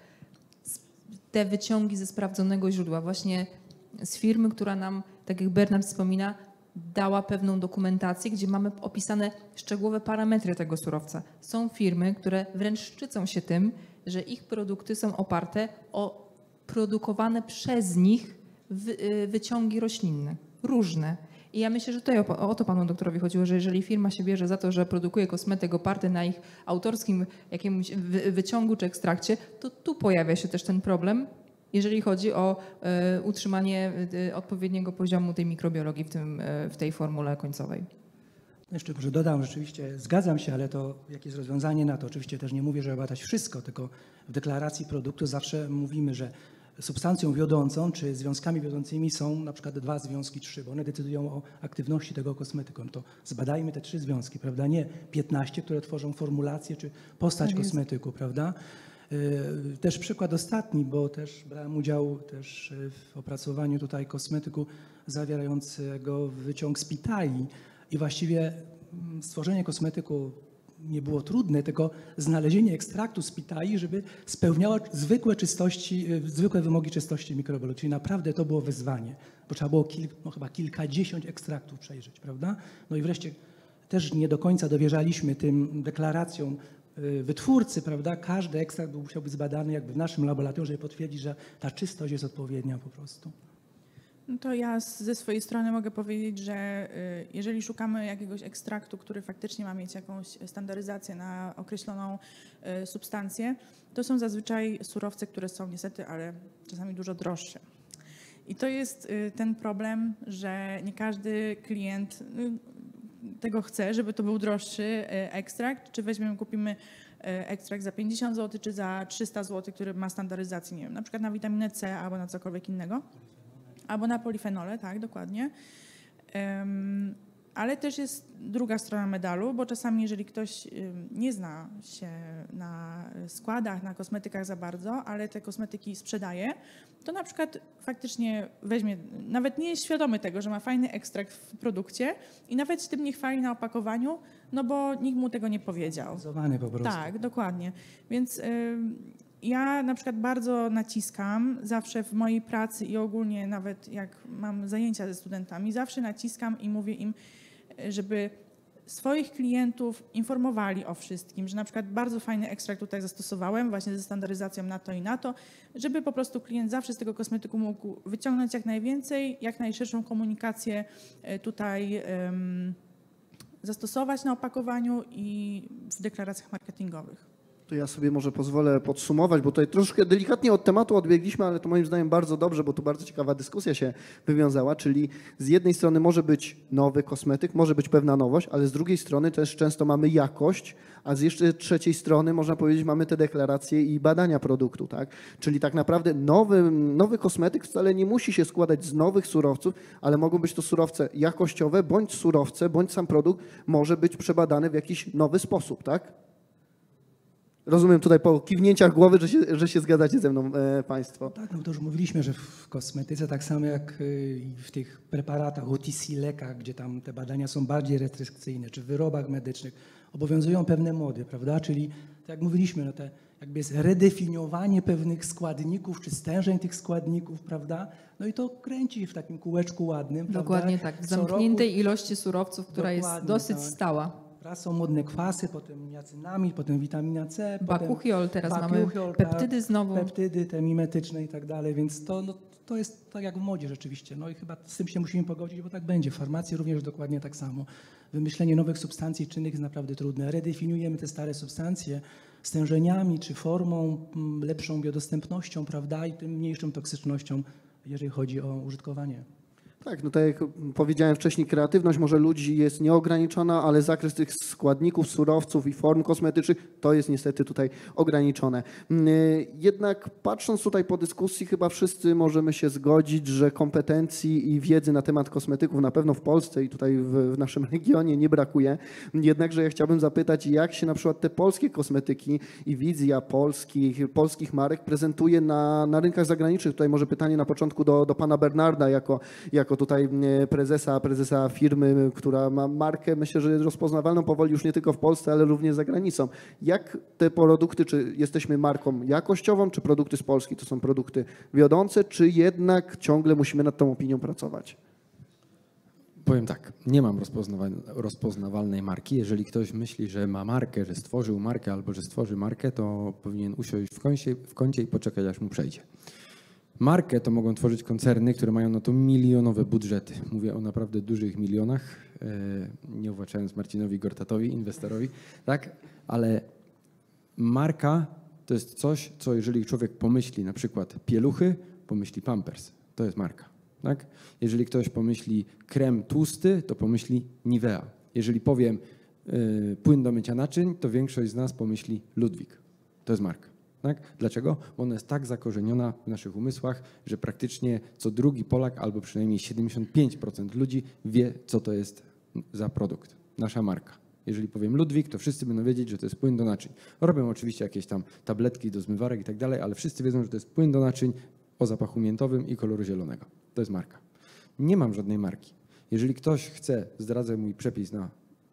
te wyciągi ze sprawdzonego źródła, właśnie z firmy, która nam, tak jak Bernard wspomina, dała pewną dokumentację, gdzie mamy opisane szczegółowe parametry tego surowca. Są firmy, które wręcz szczycą się tym, że ich produkty są oparte o produkowane przez nich wy, wyciągi roślinne, różne. I ja myślę, że tutaj o, o to panu doktorowi chodziło, że jeżeli firma się bierze za to, że produkuje kosmetyk oparty na ich autorskim jakimś wy, wyciągu czy ekstrakcie, to tu pojawia się też ten problem, jeżeli chodzi o e, utrzymanie e, odpowiedniego poziomu tej mikrobiologii w, tym, e, w tej formule końcowej. Jeszcze może dodam, rzeczywiście zgadzam się, ale to jakie jest rozwiązanie na to? Oczywiście też nie mówię, że badać wszystko, tylko w deklaracji produktu zawsze mówimy, że substancją wiodącą czy związkami wiodącymi są na przykład dwa związki, trzy, bo one decydują o aktywności tego kosmetyku. No to zbadajmy te trzy związki, prawda? Nie piętnaście, które tworzą formulację czy postać tak kosmetyku, prawda? Też przykład ostatni, bo też brałem udział też w opracowaniu tutaj kosmetyku zawierającego wyciąg z pitai i właściwie stworzenie kosmetyku nie było trudne, tylko znalezienie ekstraktu z pitai, żeby spełniała zwykłe czystości, zwykłe wymogi czystości mikrobiologii. Czyli naprawdę to było wyzwanie, bo trzeba było kil, no chyba kilkadziesiąt ekstraktów przejrzeć, prawda? No i wreszcie też nie do końca dowierzaliśmy tym deklaracjom wytwórcy, prawda? Każdy ekstrakt musiał być zbadany jakby w naszym laboratorium, żeby potwierdzić, że ta czystość jest odpowiednia po prostu. No to ja ze swojej strony mogę powiedzieć, że jeżeli szukamy jakiegoś ekstraktu, który faktycznie ma mieć jakąś standaryzację na określoną substancję, to są zazwyczaj surowce, które są niestety, ale czasami dużo droższe. I to jest ten problem, że nie każdy klient tego chce, żeby to był droższy ekstrakt, czy weźmiemy, kupimy ekstrakt za pięćdziesiąt złotych, czy za trzysta złotych, który ma standaryzację, nie wiem, na przykład na witaminę C albo na cokolwiek innego. Albo na polifenole, tak, dokładnie. Um, ale też jest druga strona medalu, bo czasami jeżeli ktoś nie zna się na składach, na kosmetykach za bardzo, ale te kosmetyki sprzedaje, to na przykład faktycznie weźmie, nawet nie jest świadomy tego, że ma fajny ekstrakt w produkcie i nawet się tym nie chwali na opakowaniu, no bo nikt mu tego nie powiedział. Zobany po prostu. Tak, dokładnie. Więc y, ja na przykład bardzo naciskam zawsze w mojej pracy i ogólnie nawet jak mam zajęcia ze studentami, zawsze naciskam i mówię im, żeby swoich klientów informowali o wszystkim, że na przykład bardzo fajny ekstrakt tutaj zastosowałem właśnie ze standaryzacją na to i na to, żeby po prostu klient zawsze z tego kosmetyku mógł wyciągnąć jak najwięcej, jak najszerszą komunikację tutaj um, zastosować na opakowaniu i w deklaracjach marketingowych. To ja sobie może pozwolę podsumować, bo tutaj troszkę delikatnie od tematu odbiegliśmy, ale to moim zdaniem bardzo dobrze, bo tu bardzo ciekawa dyskusja się wywiązała, czyli z jednej strony może być nowy kosmetyk, może być pewna nowość, ale z drugiej strony też często mamy jakość, a z jeszcze trzeciej strony można powiedzieć mamy te deklaracje i badania produktu, tak? Czyli tak naprawdę nowy, nowy kosmetyk wcale nie musi się składać z nowych surowców, ale mogą być to surowce jakościowe, bądź surowce, bądź sam produkt może być przebadany w jakiś nowy sposób, tak? Rozumiem tutaj po kiwnięciach głowy, że się, że się zgadzacie ze mną e, Państwo. Tak, no to już mówiliśmy, że w kosmetyce tak samo jak w tych preparatach, O T C lekach, gdzie tam te badania są bardziej restrykcyjne, czy w wyrobach medycznych, obowiązują pewne mody, prawda? Czyli tak jak mówiliśmy, no te jakby jest redefiniowanie pewnych składników, czy stężeń tych składników, prawda? No i to kręci w takim kółeczku ładnym, Dokładnie prawda? tak, w Co zamkniętej roku, ilości surowców, która jest dokładnie dosyć tak. stała. Raz są modne kwasy, potem niacynamid, potem witamina C, Bakuchiol, teraz potem mamy bakuchiol, tak, peptydy znowu. Peptydy te mimetyczne i tak dalej, więc to, no, to jest tak jak w modzie rzeczywiście. No i chyba z tym się musimy pogodzić, bo tak będzie. W farmacji również dokładnie tak samo. Wymyślenie nowych substancji czynnych jest naprawdę trudne. Redefiniujemy te stare substancje stężeniami czy formą, m, lepszą biodostępnością, prawda, i tym mniejszą toksycznością, jeżeli chodzi o użytkowanie. Tak, no tak jak powiedziałem wcześniej, kreatywność może ludzi jest nieograniczona, ale zakres tych składników, surowców i form kosmetycznych to jest niestety tutaj ograniczone. Jednak patrząc tutaj po dyskusji, chyba wszyscy możemy się zgodzić, że kompetencji i wiedzy na temat kosmetyków na pewno w Polsce i tutaj w, w naszym regionie nie brakuje. Jednakże ja chciałbym zapytać, jak się na przykład te polskie kosmetyki i wizja polskich, polskich marek prezentuje na, na rynkach zagranicznych. Tutaj może pytanie na początku do, do pana Bernarda jako, jako tutaj prezesa, prezesa firmy, która ma markę, myślę, że rozpoznawalną powoli już nie tylko w Polsce, ale również za granicą. Jak te produkty, czy jesteśmy marką jakościową, czy produkty z Polski to są produkty wiodące, czy jednak ciągle musimy nad tą opinią pracować? Powiem tak, nie mam rozpoznawa- rozpoznawalnej marki. Jeżeli ktoś myśli, że ma markę, że stworzył markę albo że stworzy markę, to powinien usiąść w kącie, w kącie i poczekać, aż mu przejdzie. Markę to mogą tworzyć koncerny, które mają na to milionowe budżety. Mówię o naprawdę dużych milionach, nie uwłaczając Marcinowi Gortatowi, inwestorowi, tak? Ale marka to jest coś, co jeżeli człowiek pomyśli na przykład pieluchy, pomyśli Pampers. To jest marka, tak? Jeżeli ktoś pomyśli krem tłusty, to pomyśli Nivea. Jeżeli powiem yy, płyn do mycia naczyń, to większość z nas pomyśli Ludwik. To jest marka. Tak? Dlaczego? Bo ona jest tak zakorzeniona w naszych umysłach, że praktycznie co drugi Polak, albo przynajmniej siedemdziesiąt pięć procent ludzi wie, co to jest za produkt, nasza marka. Jeżeli powiem Ludwik, to wszyscy będą wiedzieć, że to jest płyn do naczyń. Robią oczywiście jakieś tam tabletki do zmywarek i tak dalej, ale wszyscy wiedzą, że to jest płyn do naczyń o zapachu miętowym i koloru zielonego. To jest marka. Nie mam żadnej marki. Jeżeli ktoś chce, zdradzę mój przepis na,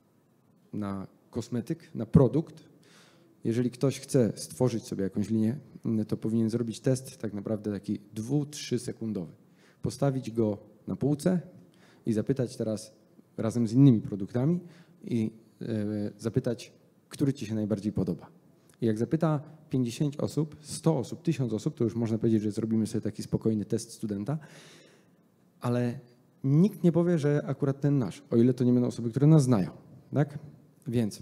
na kosmetyk, na produkt. Jeżeli ktoś chce stworzyć sobie jakąś linię, to powinien zrobić test tak naprawdę taki dwu-, trzysekundowy. Postawić go na półce i zapytać teraz razem z innymi produktami i e, zapytać, który ci się najbardziej podoba. I jak zapyta pięćdziesiąt osób, sto osób, tysiąc osób, to już można powiedzieć, że zrobimy sobie taki spokojny test studenta, ale nikt nie powie, że akurat ten nasz, o ile to nie będą osoby, które nas znają. Tak? Więc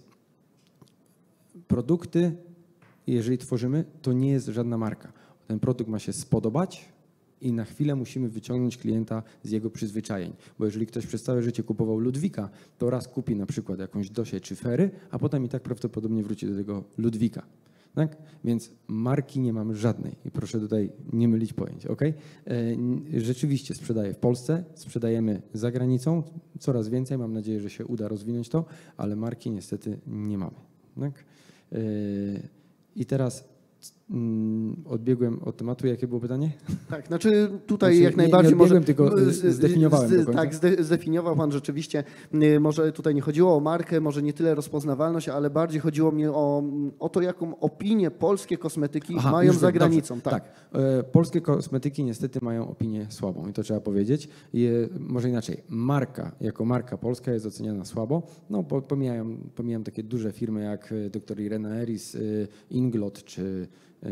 produkty, jeżeli tworzymy, to nie jest żadna marka. Ten produkt ma się spodobać i na chwilę musimy wyciągnąć klienta z jego przyzwyczajeń. Bo jeżeli ktoś przez całe życie kupował Ludwika, to raz kupi na przykład jakąś Dosię czy Fery, a potem i tak prawdopodobnie wróci do tego Ludwika. Tak? Więc marki nie mamy żadnej i proszę tutaj nie mylić pojęć. Okay? Rzeczywiście sprzedaję w Polsce, sprzedajemy za granicą, coraz więcej, mam nadzieję, że się uda rozwinąć to, ale marki niestety nie mamy. Tak? I teraz Odbiegłem od tematu. Jakie było pytanie? Tak, znaczy tutaj Znaczy, jak nie- najbardziej nie może... odbiegłem, tylko z- zdefiniowałem do końca. Tak, zde, zdefiniował Pan rzeczywiście, y, może tutaj nie chodziło o markę, może nie tyle rozpoznawalność, ale bardziej chodziło mi o, o to, jaką opinię polskie kosmetyki Aha, mają już za wiem, granicą. dobrze, Tak. tak. E, Polskie kosmetyki niestety mają opinię słabą i to trzeba powiedzieć. Je, może inaczej, marka jako marka polska jest oceniana słabo. No, po- pomijam, pomijam takie duże firmy jak e, dr Irena Eris, e, Inglot czy,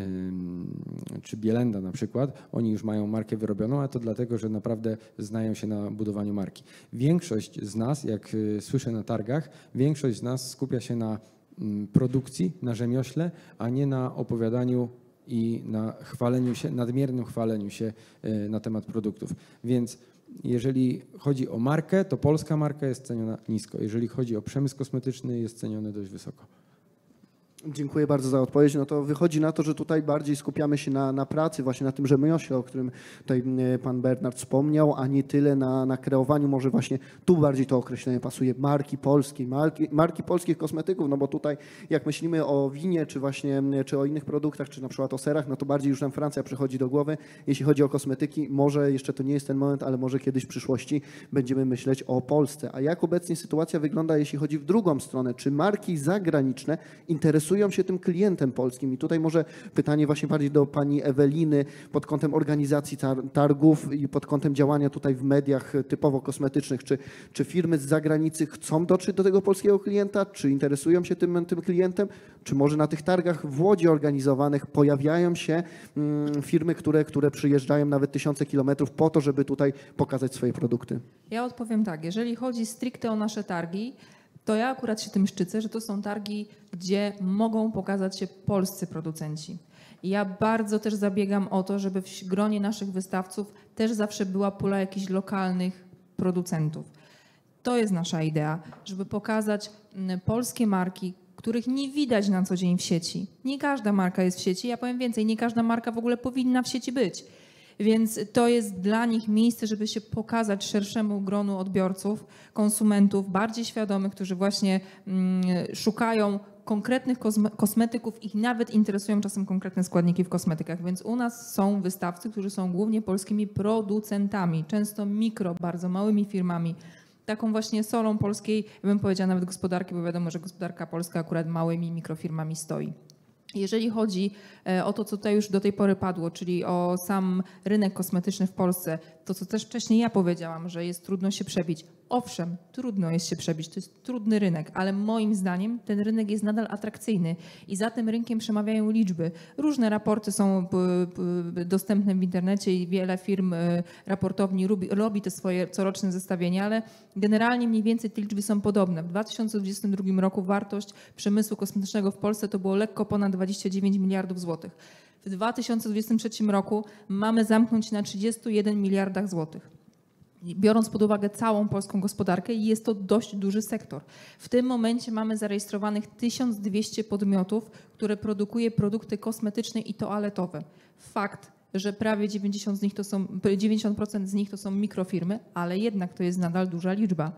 ym, czy Bielenda na przykład. Oni już mają markę wyrobioną, a to dlatego, że naprawdę znają się na budowaniu marki. Większość z nas, jak e, słyszę na targach, większość z nas skupia się na mm, produkcji, na rzemiośle, a nie na opowiadaniu i na chwaleniu się, nadmiernym chwaleniu się e, na temat produktów. Więc jeżeli chodzi o markę, to polska marka jest ceniona nisko. Jeżeli chodzi o przemysł kosmetyczny, jest ceniony dość wysoko. Dziękuję bardzo za odpowiedź. No to wychodzi na to, że tutaj bardziej skupiamy się na, na pracy, właśnie na tym rzemiośle, o którym tutaj e, pan Bernard wspomniał, a nie tyle na, na kreowaniu. Może właśnie tu bardziej to określenie pasuje, marki polskiej, marki, marki polskich kosmetyków, no bo tutaj jak myślimy o winie, czy właśnie, czy o innych produktach, czy na przykład o serach, no to bardziej już nam Francja przychodzi do głowy. Jeśli chodzi o kosmetyki, może jeszcze to nie jest ten moment, ale może kiedyś w przyszłości będziemy myśleć o Polsce. A jak obecnie sytuacja wygląda, jeśli chodzi w drugą stronę? Czy marki zagraniczne interesują się tym klientem polskim? I tutaj może pytanie właśnie bardziej do pani Eweliny pod kątem organizacji tar- targów i pod kątem działania tutaj w mediach typowo kosmetycznych. Czy, czy firmy z zagranicy chcą dotrzeć do tego polskiego klienta? Czy interesują się tym, tym klientem? Czy może na tych targach w Łodzi organizowanych pojawiają się mm, firmy, które, które przyjeżdżają nawet tysiące kilometrów po to, żeby tutaj pokazać swoje produkty? Ja odpowiem tak, jeżeli chodzi stricte o nasze targi, to ja akurat się tym szczycę, że to są targi, gdzie mogą pokazać się polscy producenci. I ja bardzo też zabiegam o to, żeby w gronie naszych wystawców też zawsze była pula jakichś lokalnych producentów. To jest nasza idea, żeby pokazać mm, polskie marki, których nie widać na co dzień w sieci. Nie każda marka jest w sieci, ja powiem więcej, nie każda marka w ogóle powinna w sieci być. Więc to jest dla nich miejsce, żeby się pokazać szerszemu gronu odbiorców, konsumentów, bardziej świadomych, którzy właśnie mm, szukają konkretnych kosmetyków i nawet interesują czasem konkretne składniki w kosmetykach. Więc u nas są wystawcy, którzy są głównie polskimi producentami, często mikro, bardzo małymi firmami. Taką właśnie solą polskiej, ja bym powiedziała nawet gospodarki, bo wiadomo, że gospodarka polska akurat małymi mikrofirmami stoi. Jeżeli chodzi o to, co tutaj już do tej pory padło, czyli o sam rynek kosmetyczny w Polsce, to co też wcześniej ja powiedziałam, że jest trudno się przebić. Owszem, trudno jest się przebić, to jest trudny rynek, ale moim zdaniem ten rynek jest nadal atrakcyjny i za tym rynkiem przemawiają liczby. Różne raporty są dostępne w internecie i wiele firm, raportowni robi, robi te swoje coroczne zestawienia, ale generalnie mniej więcej te liczby są podobne. W dwa tysiące dwudziestym drugim roku wartość przemysłu kosmetycznego w Polsce to było lekko ponad dwadzieścia dziewięć miliardów złotych. W dwa tysiące dwudziestym trzecim roku mamy zamknąć na trzydziestu jeden miliardach złotych. Biorąc pod uwagę całą polską gospodarkę, jest to dość duży sektor. W tym momencie mamy zarejestrowanych tysiąc dwieście podmiotów, które produkuje produkty kosmetyczne i toaletowe. Fakt, że prawie dziewięćdziesiąt z nich to są, dziewięćdziesiąt procent z nich to są mikrofirmy, ale jednak to jest nadal duża liczba.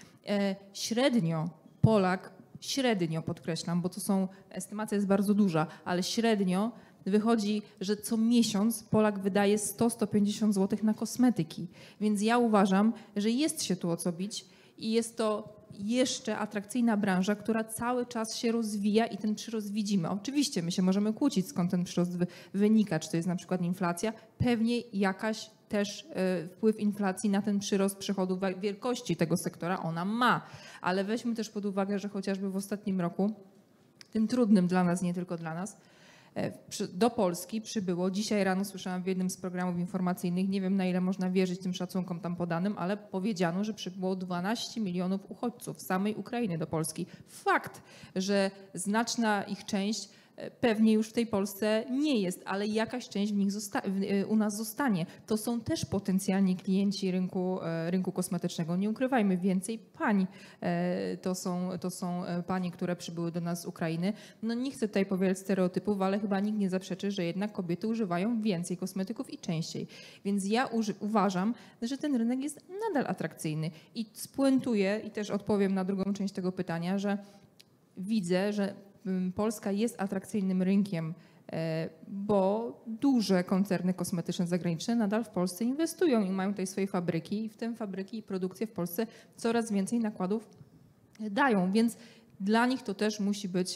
E, średnio Polak, średnio podkreślam, bo to są, estymacja jest bardzo duża, ale średnio wychodzi, że co miesiąc Polak wydaje sto do stu pięćdziesięciu złotych na kosmetyki. Więc ja uważam, że jest się tu o co bić i jest to jeszcze atrakcyjna branża, która cały czas się rozwija i ten przyrost widzimy. Oczywiście my się możemy kłócić, skąd ten przyrost wynika, czy to jest na przykład inflacja. Pewnie jakaś też wpływ inflacji na ten przyrost przychodów wielkości tego sektora ona ma. Ale weźmy też pod uwagę, że chociażby w ostatnim roku, tym trudnym dla nas, nie tylko dla nas, do Polski przybyło, dzisiaj rano słyszałam w jednym z programów informacyjnych, nie wiem na ile można wierzyć tym szacunkom tam podanym, ale powiedziano, że przybyło dwanaście milionów uchodźców z samej Ukrainy do Polski. Fakt, że znaczna ich część pewnie już w tej Polsce nie jest, ale jakaś część w nich zosta- u nas zostanie. To są też potencjalni klienci rynku, rynku kosmetycznego. Nie ukrywajmy, więcej pań to są, to są panie, które przybyły do nas z Ukrainy. No nie chcę tutaj powielać stereotypów, ale chyba nikt nie zaprzeczy, że jednak kobiety używają więcej kosmetyków i częściej. Więc ja uży- uważam, że ten rynek jest nadal atrakcyjny i spuentuję i też odpowiem na drugą część tego pytania, że widzę, że Polska jest atrakcyjnym rynkiem bo duże koncerny kosmetyczne zagraniczne nadal w Polsce inwestują i mają tutaj swoje fabryki i w tym fabryki i produkcje w Polsce coraz więcej nakładów dają, więc dla nich to też musi być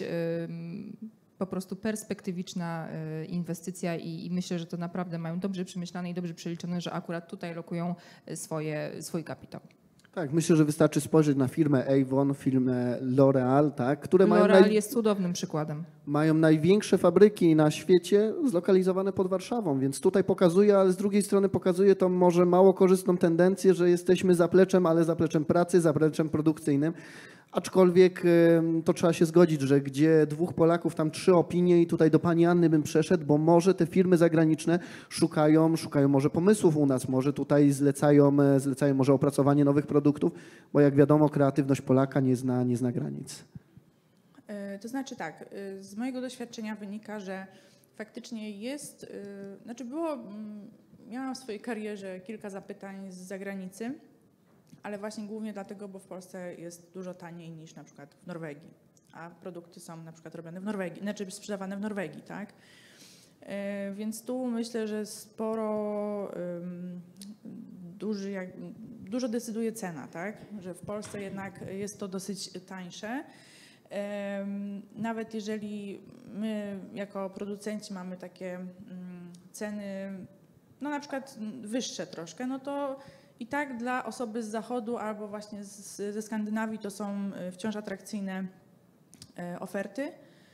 po prostu perspektywiczna inwestycja i, i myślę, że to naprawdę mają dobrze przemyślane i dobrze przeliczone, że akurat tutaj lokują swoje, swój kapitał. Tak, myślę, że wystarczy spojrzeć na firmę Avon, firmę L'Oreal, tak, które mają, L'Oreal naj... jest cudownym przykładem. mają największe fabryki na świecie zlokalizowane pod Warszawą, więc tutaj pokazuje, ale z drugiej strony pokazuje to może mało korzystną tendencję, że jesteśmy zapleczem, ale zapleczem pracy, zapleczem produkcyjnym. Aczkolwiek to trzeba się zgodzić, że gdzie dwóch Polaków, tam trzy opinie i tutaj do pani Anny bym przeszedł, bo może te firmy zagraniczne szukają, szukają może pomysłów u nas, może tutaj zlecają, zlecają może opracowanie nowych produktów, bo jak wiadomo kreatywność Polaka nie zna, nie zna granic. To znaczy tak, z mojego doświadczenia wynika, że faktycznie jest, znaczy było, miałam w swojej karierze kilka zapytań z zagranicy, ale właśnie głównie dlatego, bo w Polsce jest dużo taniej niż na przykład w Norwegii, a produkty są na przykład robione w Norwegii, znaczy sprzedawane w Norwegii, tak? Więc tu myślę, że sporo, duży, jak, dużo decyduje cena, tak? Że w Polsce jednak jest to dosyć tańsze. Nawet jeżeli my jako producenci mamy takie ceny, no na przykład wyższe troszkę, no to i tak dla osoby z zachodu albo właśnie z, ze Skandynawii to są wciąż atrakcyjne oferty.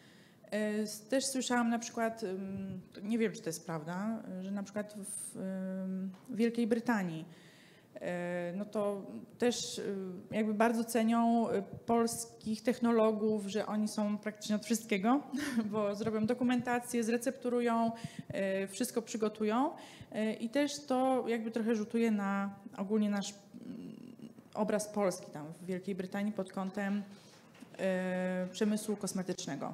Też słyszałam na przykład, nie wiem czy to jest prawda, że na przykład w, w Wielkiej Brytanii no to też jakby bardzo cenią polskich technologów, że oni są praktycznie od wszystkiego, bo zrobią dokumentację, zrecepturują, wszystko przygotują i też to jakby trochę rzutuje na ogólnie nasz obraz Polski tam w Wielkiej Brytanii pod kątem przemysłu kosmetycznego.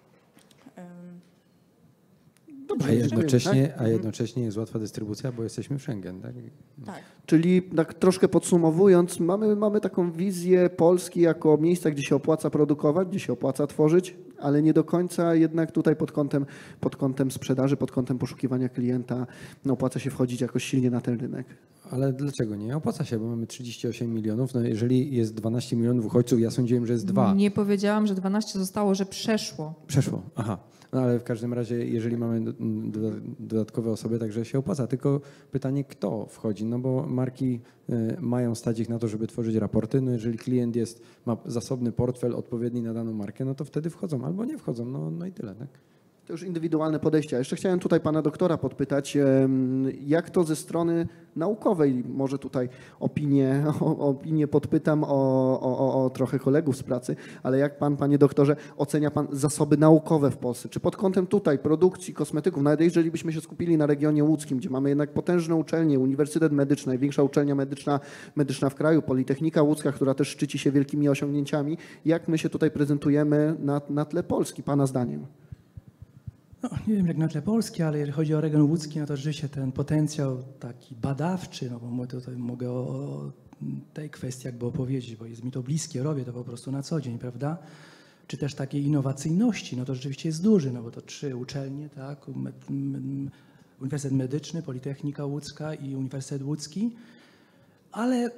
Dobrze, a, jednocześnie, tak? a jednocześnie jest łatwa dystrybucja, bo jesteśmy w Schengen, tak? Tak. Czyli tak troszkę podsumowując, mamy, mamy taką wizję Polski jako miejsca, gdzie się opłaca produkować, gdzie się opłaca tworzyć, ale nie do końca jednak tutaj pod kątem, pod kątem sprzedaży, pod kątem poszukiwania klienta no opłaca się wchodzić jakoś silnie na ten rynek. Ale dlaczego nie? Opłaca się, bo mamy trzydzieści osiem milionów. No jeżeli jest dwanaście milionów uchodźców, ja sądziłem, że jest dwa. Nie powiedziałam, że dwanaście zostało, że przeszło. Przeszło, aha. No ale w każdym razie, jeżeli mamy dodatkowe osoby, także się opłaca. Tylko pytanie, kto wchodzi? No bo marki mają stać ich na to, żeby tworzyć raporty. No jeżeli klient jest, ma zasobny portfel odpowiedni na daną markę, no to wtedy wchodzą albo nie wchodzą. No, no i tyle, tak? To już indywidualne podejścia. Jeszcze chciałem tutaj pana doktora podpytać, jak to ze strony naukowej, może tutaj opinię, o, opinię podpytam o, o, o trochę kolegów z pracy, ale jak pan, panie doktorze, ocenia pan zasoby naukowe w Polsce? Czy pod kątem tutaj produkcji kosmetyków, nawet jeżeli byśmy się skupili na regionie łódzkim, gdzie mamy jednak potężne uczelnie, Uniwersytet Medyczny, największa uczelnia medyczna, medyczna w kraju, Politechnika Łódzka, która też szczyci się wielkimi osiągnięciami, jak my się tutaj prezentujemy na, na tle Polski, pana zdaniem? No, nie wiem jak na tle Polski, ale jeżeli chodzi o region łódzki, no to rzeczywiście ten potencjał taki badawczy, no bo tutaj mogę o, o tej kwestii jakby opowiedzieć, bo jest mi to bliskie, robię to po prostu na co dzień, prawda? Czy też takiej innowacyjności, no to rzeczywiście jest duży, no bo to trzy uczelnie, tak? Uniwersytet Medyczny, Politechnika Łódzka i Uniwersytet Łódzki, ale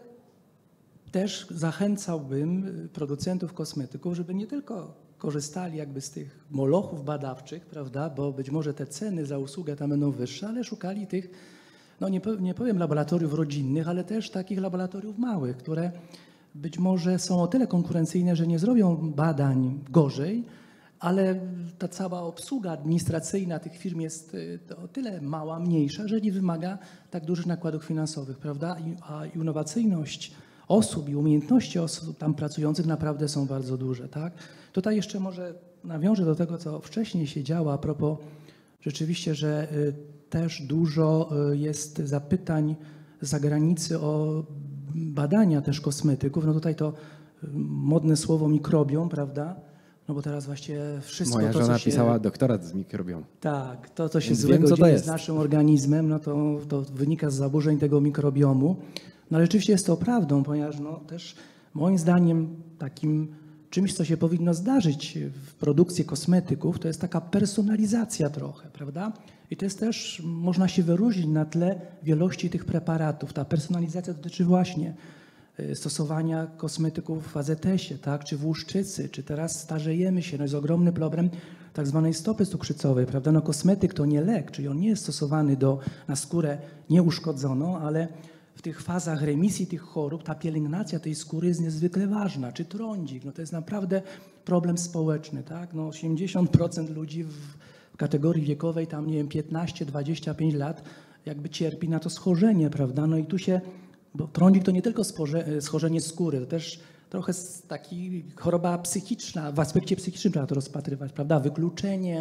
też zachęcałbym producentów kosmetyków, żeby nie tylko korzystali jakby z tych molochów badawczych, prawda, bo być może te ceny za usługę tam będą wyższe, ale szukali tych, no nie, nie powiem laboratoriów rodzinnych, ale też takich laboratoriów małych, które być może są o tyle konkurencyjne, że nie zrobią badań gorzej, ale ta cała obsługa administracyjna tych firm jest o tyle mała, mniejsza, że nie wymaga tak dużych nakładów finansowych, prawda, a innowacyjność osób i umiejętności osób tam pracujących naprawdę są bardzo duże, tak? Tutaj jeszcze może nawiążę do tego, co wcześniej się działo a propos rzeczywiście, że też dużo jest zapytań z zagranicy o badania też kosmetyków. No tutaj to modne słowo mikrobiom, prawda? No bo teraz właściwie wszystko Moja to, żona co się... pisała doktorat z mikrobiom. Tak, to co się Więc złego wiem, co to dzieje jest. z naszym organizmem, no to, to wynika z zaburzeń tego mikrobiomu. No ale rzeczywiście jest to prawdą, ponieważ no też moim zdaniem takim czymś, co się powinno zdarzyć w produkcji kosmetyków, to jest taka personalizacja trochę, prawda? I to jest też, można się wyróżnić na tle wielości tych preparatów. Ta personalizacja dotyczy właśnie stosowania kosmetyków w A Z S-ie, tak? Czy w łuszczycy, czy teraz starzejemy się. No jest ogromny problem tak zwanej stopy cukrzycowej, prawda? No kosmetyk to nie lek, czyli on nie jest stosowany do, na skórę nieuszkodzoną, ale w tych fazach remisji tych chorób ta pielęgnacja tej skóry jest niezwykle ważna. Czy trądzik, no to jest naprawdę problem społeczny, tak? No osiemdziesiąt procent ludzi w kategorii wiekowej, tam nie wiem, piętnaście dwadzieścia pięć lat, jakby cierpi na to schorzenie, prawda? No i tu się, bo trądzik to nie tylko sporze, schorzenie skóry, to też trochę taki choroba psychiczna, w aspekcie psychicznym trzeba to rozpatrywać, prawda? Wykluczenie,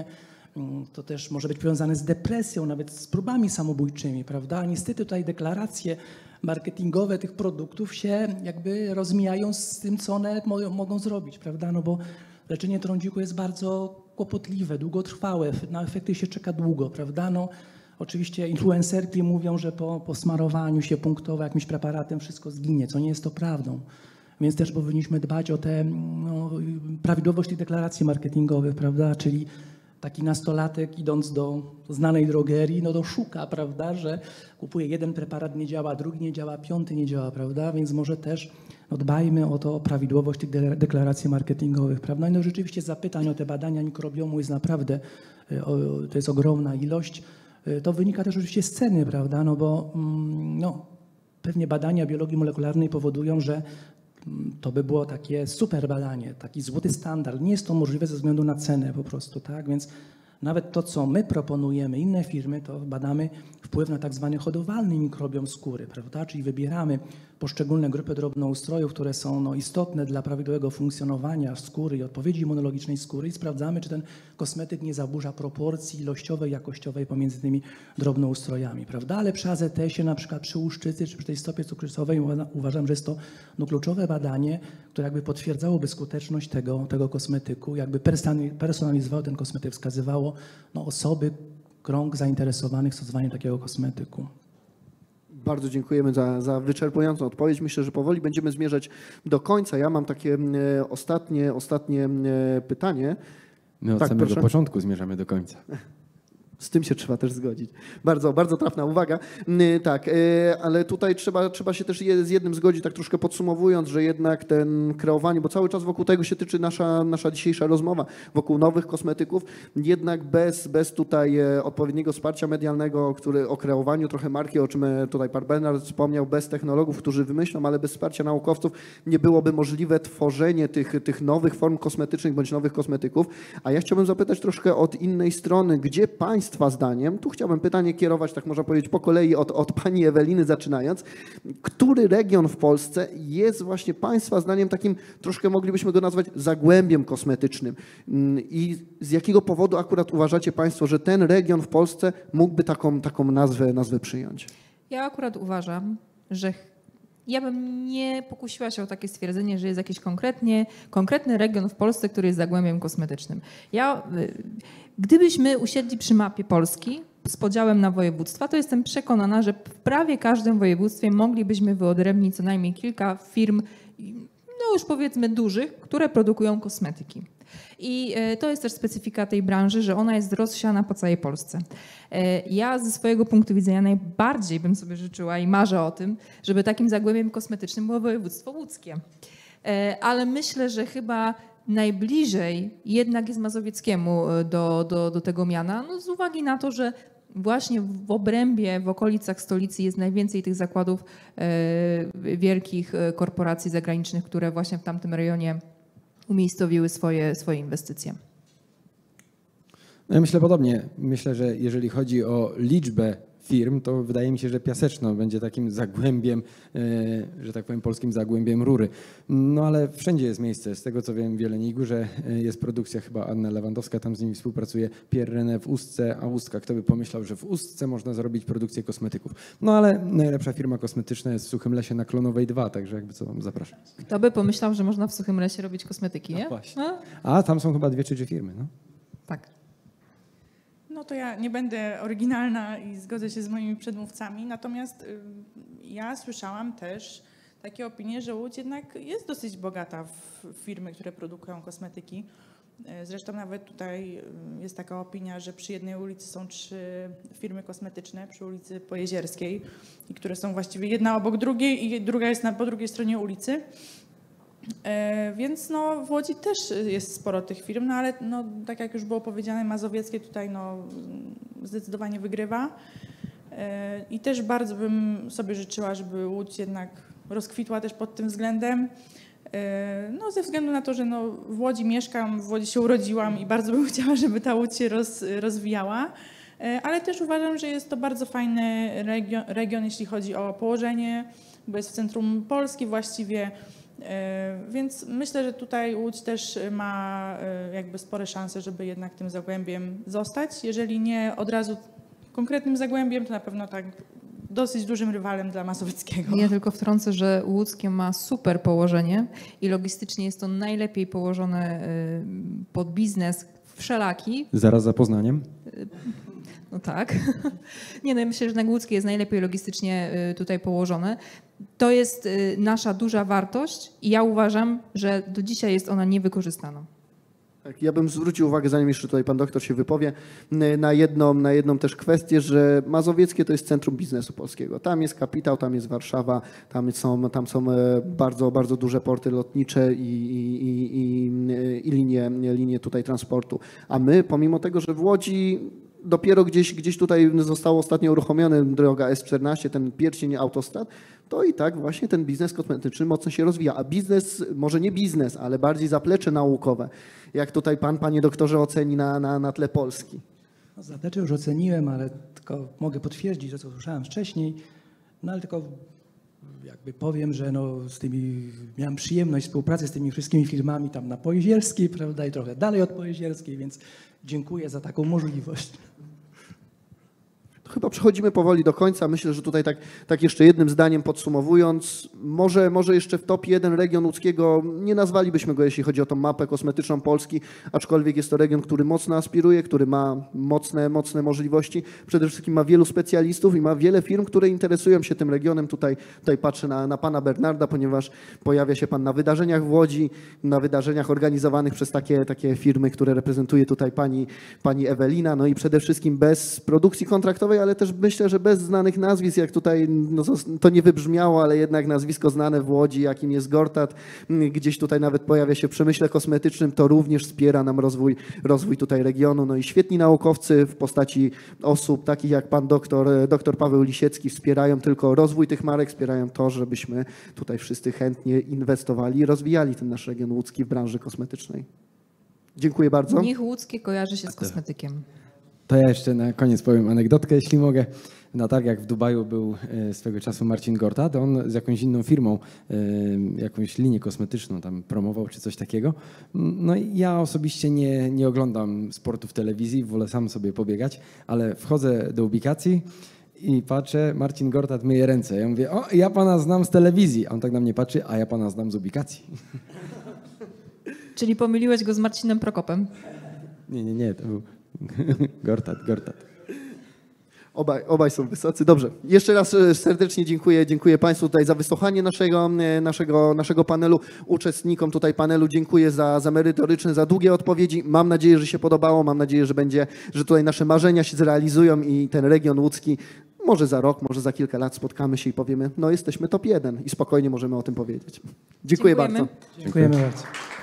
to też może być powiązane z depresją, nawet z próbami samobójczymi, prawda? Niestety tutaj deklaracje marketingowe tych produktów się jakby rozmijają z tym, co one mo- mogą zrobić, prawda? No bo leczenie trądziku jest bardzo kłopotliwe, długotrwałe, na efekty się czeka długo, prawda? No, oczywiście influencerki mówią, że po, po smarowaniu się punktowo jakimś preparatem wszystko zginie, co nie jest to prawdą. Więc też powinniśmy dbać o tę no, prawidłowość tych deklaracji marketingowych, prawda? Czyli taki nastolatek idąc do znanej drogerii, no to szuka, prawda, że kupuje jeden preparat, nie działa, drugi nie działa, piąty nie działa, prawda? Więc może też no, dbajmy o to, o prawidłowość tych de- deklaracji marketingowych, prawda? No rzeczywiście zapytań o te badania mikrobiomu jest naprawdę, o, to jest ogromna ilość. To wynika też oczywiście z ceny, prawda? No bo mm, no, pewnie badania biologii molekularnej powodują, że to by było takie super badanie, taki złoty standard. Nie jest to możliwe ze względu na cenę po prostu, tak? Więc nawet to, co my proponujemy, inne firmy, to badamy wpływ na tak zwany hodowalny mikrobiom skóry, prawda? Czyli wybieramy poszczególne grupy drobnoustrojów, które są no, istotne dla prawidłowego funkcjonowania skóry i odpowiedzi immunologicznej skóry i sprawdzamy, czy ten kosmetyk nie zaburza proporcji ilościowej, jakościowej pomiędzy tymi drobnoustrojami, prawda? Ale przy A Z S-ie, na przykład przy łuszczycy, czy przy tej stopie cukrzycowej uważam, że jest to no, kluczowe badanie, które jakby potwierdzałoby skuteczność tego, tego kosmetyku, jakby personalizowało ten kosmetyk, wskazywało no, osoby, krąg zainteresowanych stosowaniem takiego kosmetyku. Bardzo dziękujemy za, za wyczerpującą odpowiedź. Myślę, że powoli będziemy zmierzać do końca. Ja mam takie e, ostatnie, ostatnie e, pytanie. My od Tak, samego proszę. początku zmierzamy do końca. Z tym się trzeba też zgodzić. Bardzo, bardzo trafna uwaga. Mm, Tak, e, ale tutaj trzeba, trzeba się też je- z jednym zgodzić, tak troszkę podsumowując, że jednak ten kreowanie, bo cały czas wokół tego się tyczy nasza, nasza dzisiejsza rozmowa, wokół nowych kosmetyków, jednak bez, bez tutaj e, odpowiedniego wsparcia medialnego, który o kreowaniu trochę marki, o czym e, tutaj pan Bernard wspomniał, bez technologów, którzy wymyślą, ale bez wsparcia naukowców nie byłoby możliwe tworzenie tych, tych nowych form kosmetycznych bądź nowych kosmetyków. A ja chciałbym zapytać troszkę od innej strony, gdzie państwo Państwa zdaniem, tu chciałbym pytanie kierować, tak można powiedzieć, po kolei od, od pani Eweliny zaczynając, który region w Polsce jest właśnie Państwa zdaniem takim, troszkę moglibyśmy go nazwać zagłębiem kosmetycznym i z jakiego powodu akurat uważacie Państwo, że ten region w Polsce mógłby taką, taką nazwę, nazwę przyjąć? Ja akurat uważam, że ja bym nie pokusiła się o takie stwierdzenie, że jest jakiś konkretnie, konkretny region w Polsce, który jest zagłębiem kosmetycznym. Ja, gdybyśmy usiedli przy mapie Polski z podziałem na województwa, to jestem przekonana, że w prawie każdym województwie moglibyśmy wyodrębnić co najmniej kilka firm, no już powiedzmy dużych, które produkują kosmetyki. I to jest też specyfika tej branży, że ona jest rozsiana po całej Polsce. Ja ze swojego punktu widzenia najbardziej bym sobie życzyła i marzę o tym, żeby takim zagłębiem kosmetycznym było województwo łódzkie. Ale myślę, że chyba najbliżej jednak jest Mazowieckiemu do, do, do tego miana, no z uwagi na to, że właśnie w obrębie, w okolicach stolicy jest najwięcej tych zakładów e, wielkich korporacji zagranicznych, które właśnie w tamtym rejonie umiejscowiły swoje, swoje inwestycje. No ja myślę podobnie. Myślę, że jeżeli chodzi o liczbę firm, to wydaje mi się, że Piaseczno będzie takim zagłębiem, że tak powiem, polskim zagłębiem rury. No ale wszędzie jest miejsce. Z tego co wiem, w Jeleniej Górze jest produkcja, chyba Anna Lewandowska tam z nimi współpracuje, Pierre René w Ustce, a Ustka, kto by pomyślał, że w Ustce można zrobić produkcję kosmetyków. No ale najlepsza firma kosmetyczna jest w Suchym Lesie na Klonowej dwa, także jakby co, zapraszam. Kto by pomyślał, że można w Suchym Lesie robić kosmetyki, nie? No właśnie. No? A tam są chyba dwie czy trzy firmy, no. Tak. No to ja nie będę oryginalna i zgodzę się z moimi przedmówcami, natomiast y, ja słyszałam też takie opinie, że Łódź jednak jest dosyć bogata w firmy, które produkują kosmetyki. Zresztą nawet tutaj jest taka opinia, że przy jednej ulicy są trzy firmy kosmetyczne, przy ulicy Pojezierskiej, i które są właściwie jedna obok drugiej i druga jest na, po drugiej stronie ulicy. E, więc no, w Łodzi też jest sporo tych firm, no ale no, tak jak już było powiedziane, mazowieckie tutaj no, zdecydowanie wygrywa. E, I też bardzo bym sobie życzyła, żeby Łódź jednak rozkwitła też pod tym względem. No ze względu na to, że no w Łodzi mieszkam, w Łodzi się urodziłam i bardzo bym chciała, żeby ta Łódź się roz, rozwijała, ale też uważam, że jest to bardzo fajny region, region, jeśli chodzi o położenie, bo jest w centrum Polski właściwie, więc myślę, że tutaj Łódź też ma jakby spore szanse, żeby jednak tym Zagłębiem zostać. Jeżeli nie od razu konkretnym Zagłębiem, to na pewno tak dosyć dużym rywalem dla mazowieckiego. Ja tylko wtrącę, że łódzkie ma super położenie i logistycznie jest to najlepiej położone pod biznes wszelaki. Zaraz za Poznaniem. No tak. Nie, no ja myślę, że jednak łódzkie jest najlepiej logistycznie tutaj położone. To jest nasza duża wartość i ja uważam, że do dzisiaj jest ona niewykorzystana. Tak, ja bym zwrócił uwagę, zanim jeszcze tutaj pan doktor się wypowie, na jedną, na jedną też kwestię, że mazowieckie to jest centrum biznesu polskiego. Tam jest kapitał, tam jest Warszawa, tam są, tam są bardzo, bardzo duże porty lotnicze i, i, i, i, i linie, linie tutaj transportu. A my, pomimo tego, że w Łodzi dopiero gdzieś, gdzieś tutaj zostało ostatnio uruchomione droga S czternaście, ten pierścień autostrad, to i tak właśnie ten biznes kosmetyczny mocno się rozwija. A biznes, może nie biznes, ale bardziej zaplecze naukowe, jak tutaj pan, panie doktorze, oceni na, na, na tle Polski? No, zaplecze już oceniłem, ale tylko mogę potwierdzić to, co słyszałem wcześniej, no ale tylko jakby powiem, że no z tymi, miałem przyjemność współpracy z tymi wszystkimi firmami tam na Pojezierskiej, prawda, i trochę dalej od Pojezierskiej, więc dziękuję za taką możliwość. To chyba przechodzimy powoli do końca. Myślę, że tutaj tak, tak jeszcze jednym zdaniem podsumowując, może, może jeszcze w top jeden region łódzkiego, nie nazwalibyśmy go, jeśli chodzi o tą mapę kosmetyczną Polski, aczkolwiek jest to region, który mocno aspiruje, który ma mocne, mocne możliwości. Przede wszystkim ma wielu specjalistów i ma wiele firm, które interesują się tym regionem. Tutaj, tutaj patrzę na, na pana Bernarda, ponieważ pojawia się pan na wydarzeniach w Łodzi, na wydarzeniach organizowanych przez takie, takie firmy, które reprezentuje tutaj pani, pani Ewelina. No i przede wszystkim bez produkcji kontraktowej, ale też myślę, że bez znanych nazwisk, jak tutaj, no to nie wybrzmiało, ale jednak nazwisko znane w Łodzi, jakim jest Gortat, gdzieś tutaj nawet pojawia się w przemyśle kosmetycznym, to również wspiera nam rozwój, rozwój tutaj regionu. No i świetni naukowcy w postaci osób takich jak pan doktor, doktor Paweł Lisiecki wspierają tylko rozwój tych marek, wspierają to, żebyśmy tutaj wszyscy chętnie inwestowali i rozwijali ten nasz region łódzki w branży kosmetycznej. Dziękuję bardzo. Niech łódzkie kojarzy się z kosmetykiem. To ja jeszcze na koniec powiem anegdotkę, jeśli mogę. Na targach w Dubaju był swego czasu Marcin Gortat, on z jakąś inną firmą jakąś linię kosmetyczną tam promował czy coś takiego. No i ja osobiście nie, nie oglądam sportu w telewizji, wolę sam sobie pobiegać, ale wchodzę do ubikacji i patrzę, Marcin Gortat myje ręce. Ja mówię, o, ja pana znam z telewizji. A on tak na mnie patrzy, a ja pana znam z ubikacji. Czyli pomyliłeś go z Marcinem Prokopem? Nie, nie, nie, to był Gortat, Gortat. Obaj, obaj są wysocy. Dobrze. Jeszcze raz serdecznie dziękuję, dziękuję Państwu tutaj za wysłuchanie naszego, naszego, naszego panelu. Uczestnikom tutaj panelu dziękuję za, za merytoryczne, za długie odpowiedzi. Mam nadzieję, że się podobało. Mam nadzieję, że będzie, że tutaj nasze marzenia się zrealizują i ten region łódzki może za rok, może za kilka lat spotkamy się i powiemy, no jesteśmy top jeden i spokojnie możemy o tym powiedzieć. Dziękuję Dziękujemy. bardzo. Dziękujemy bardzo.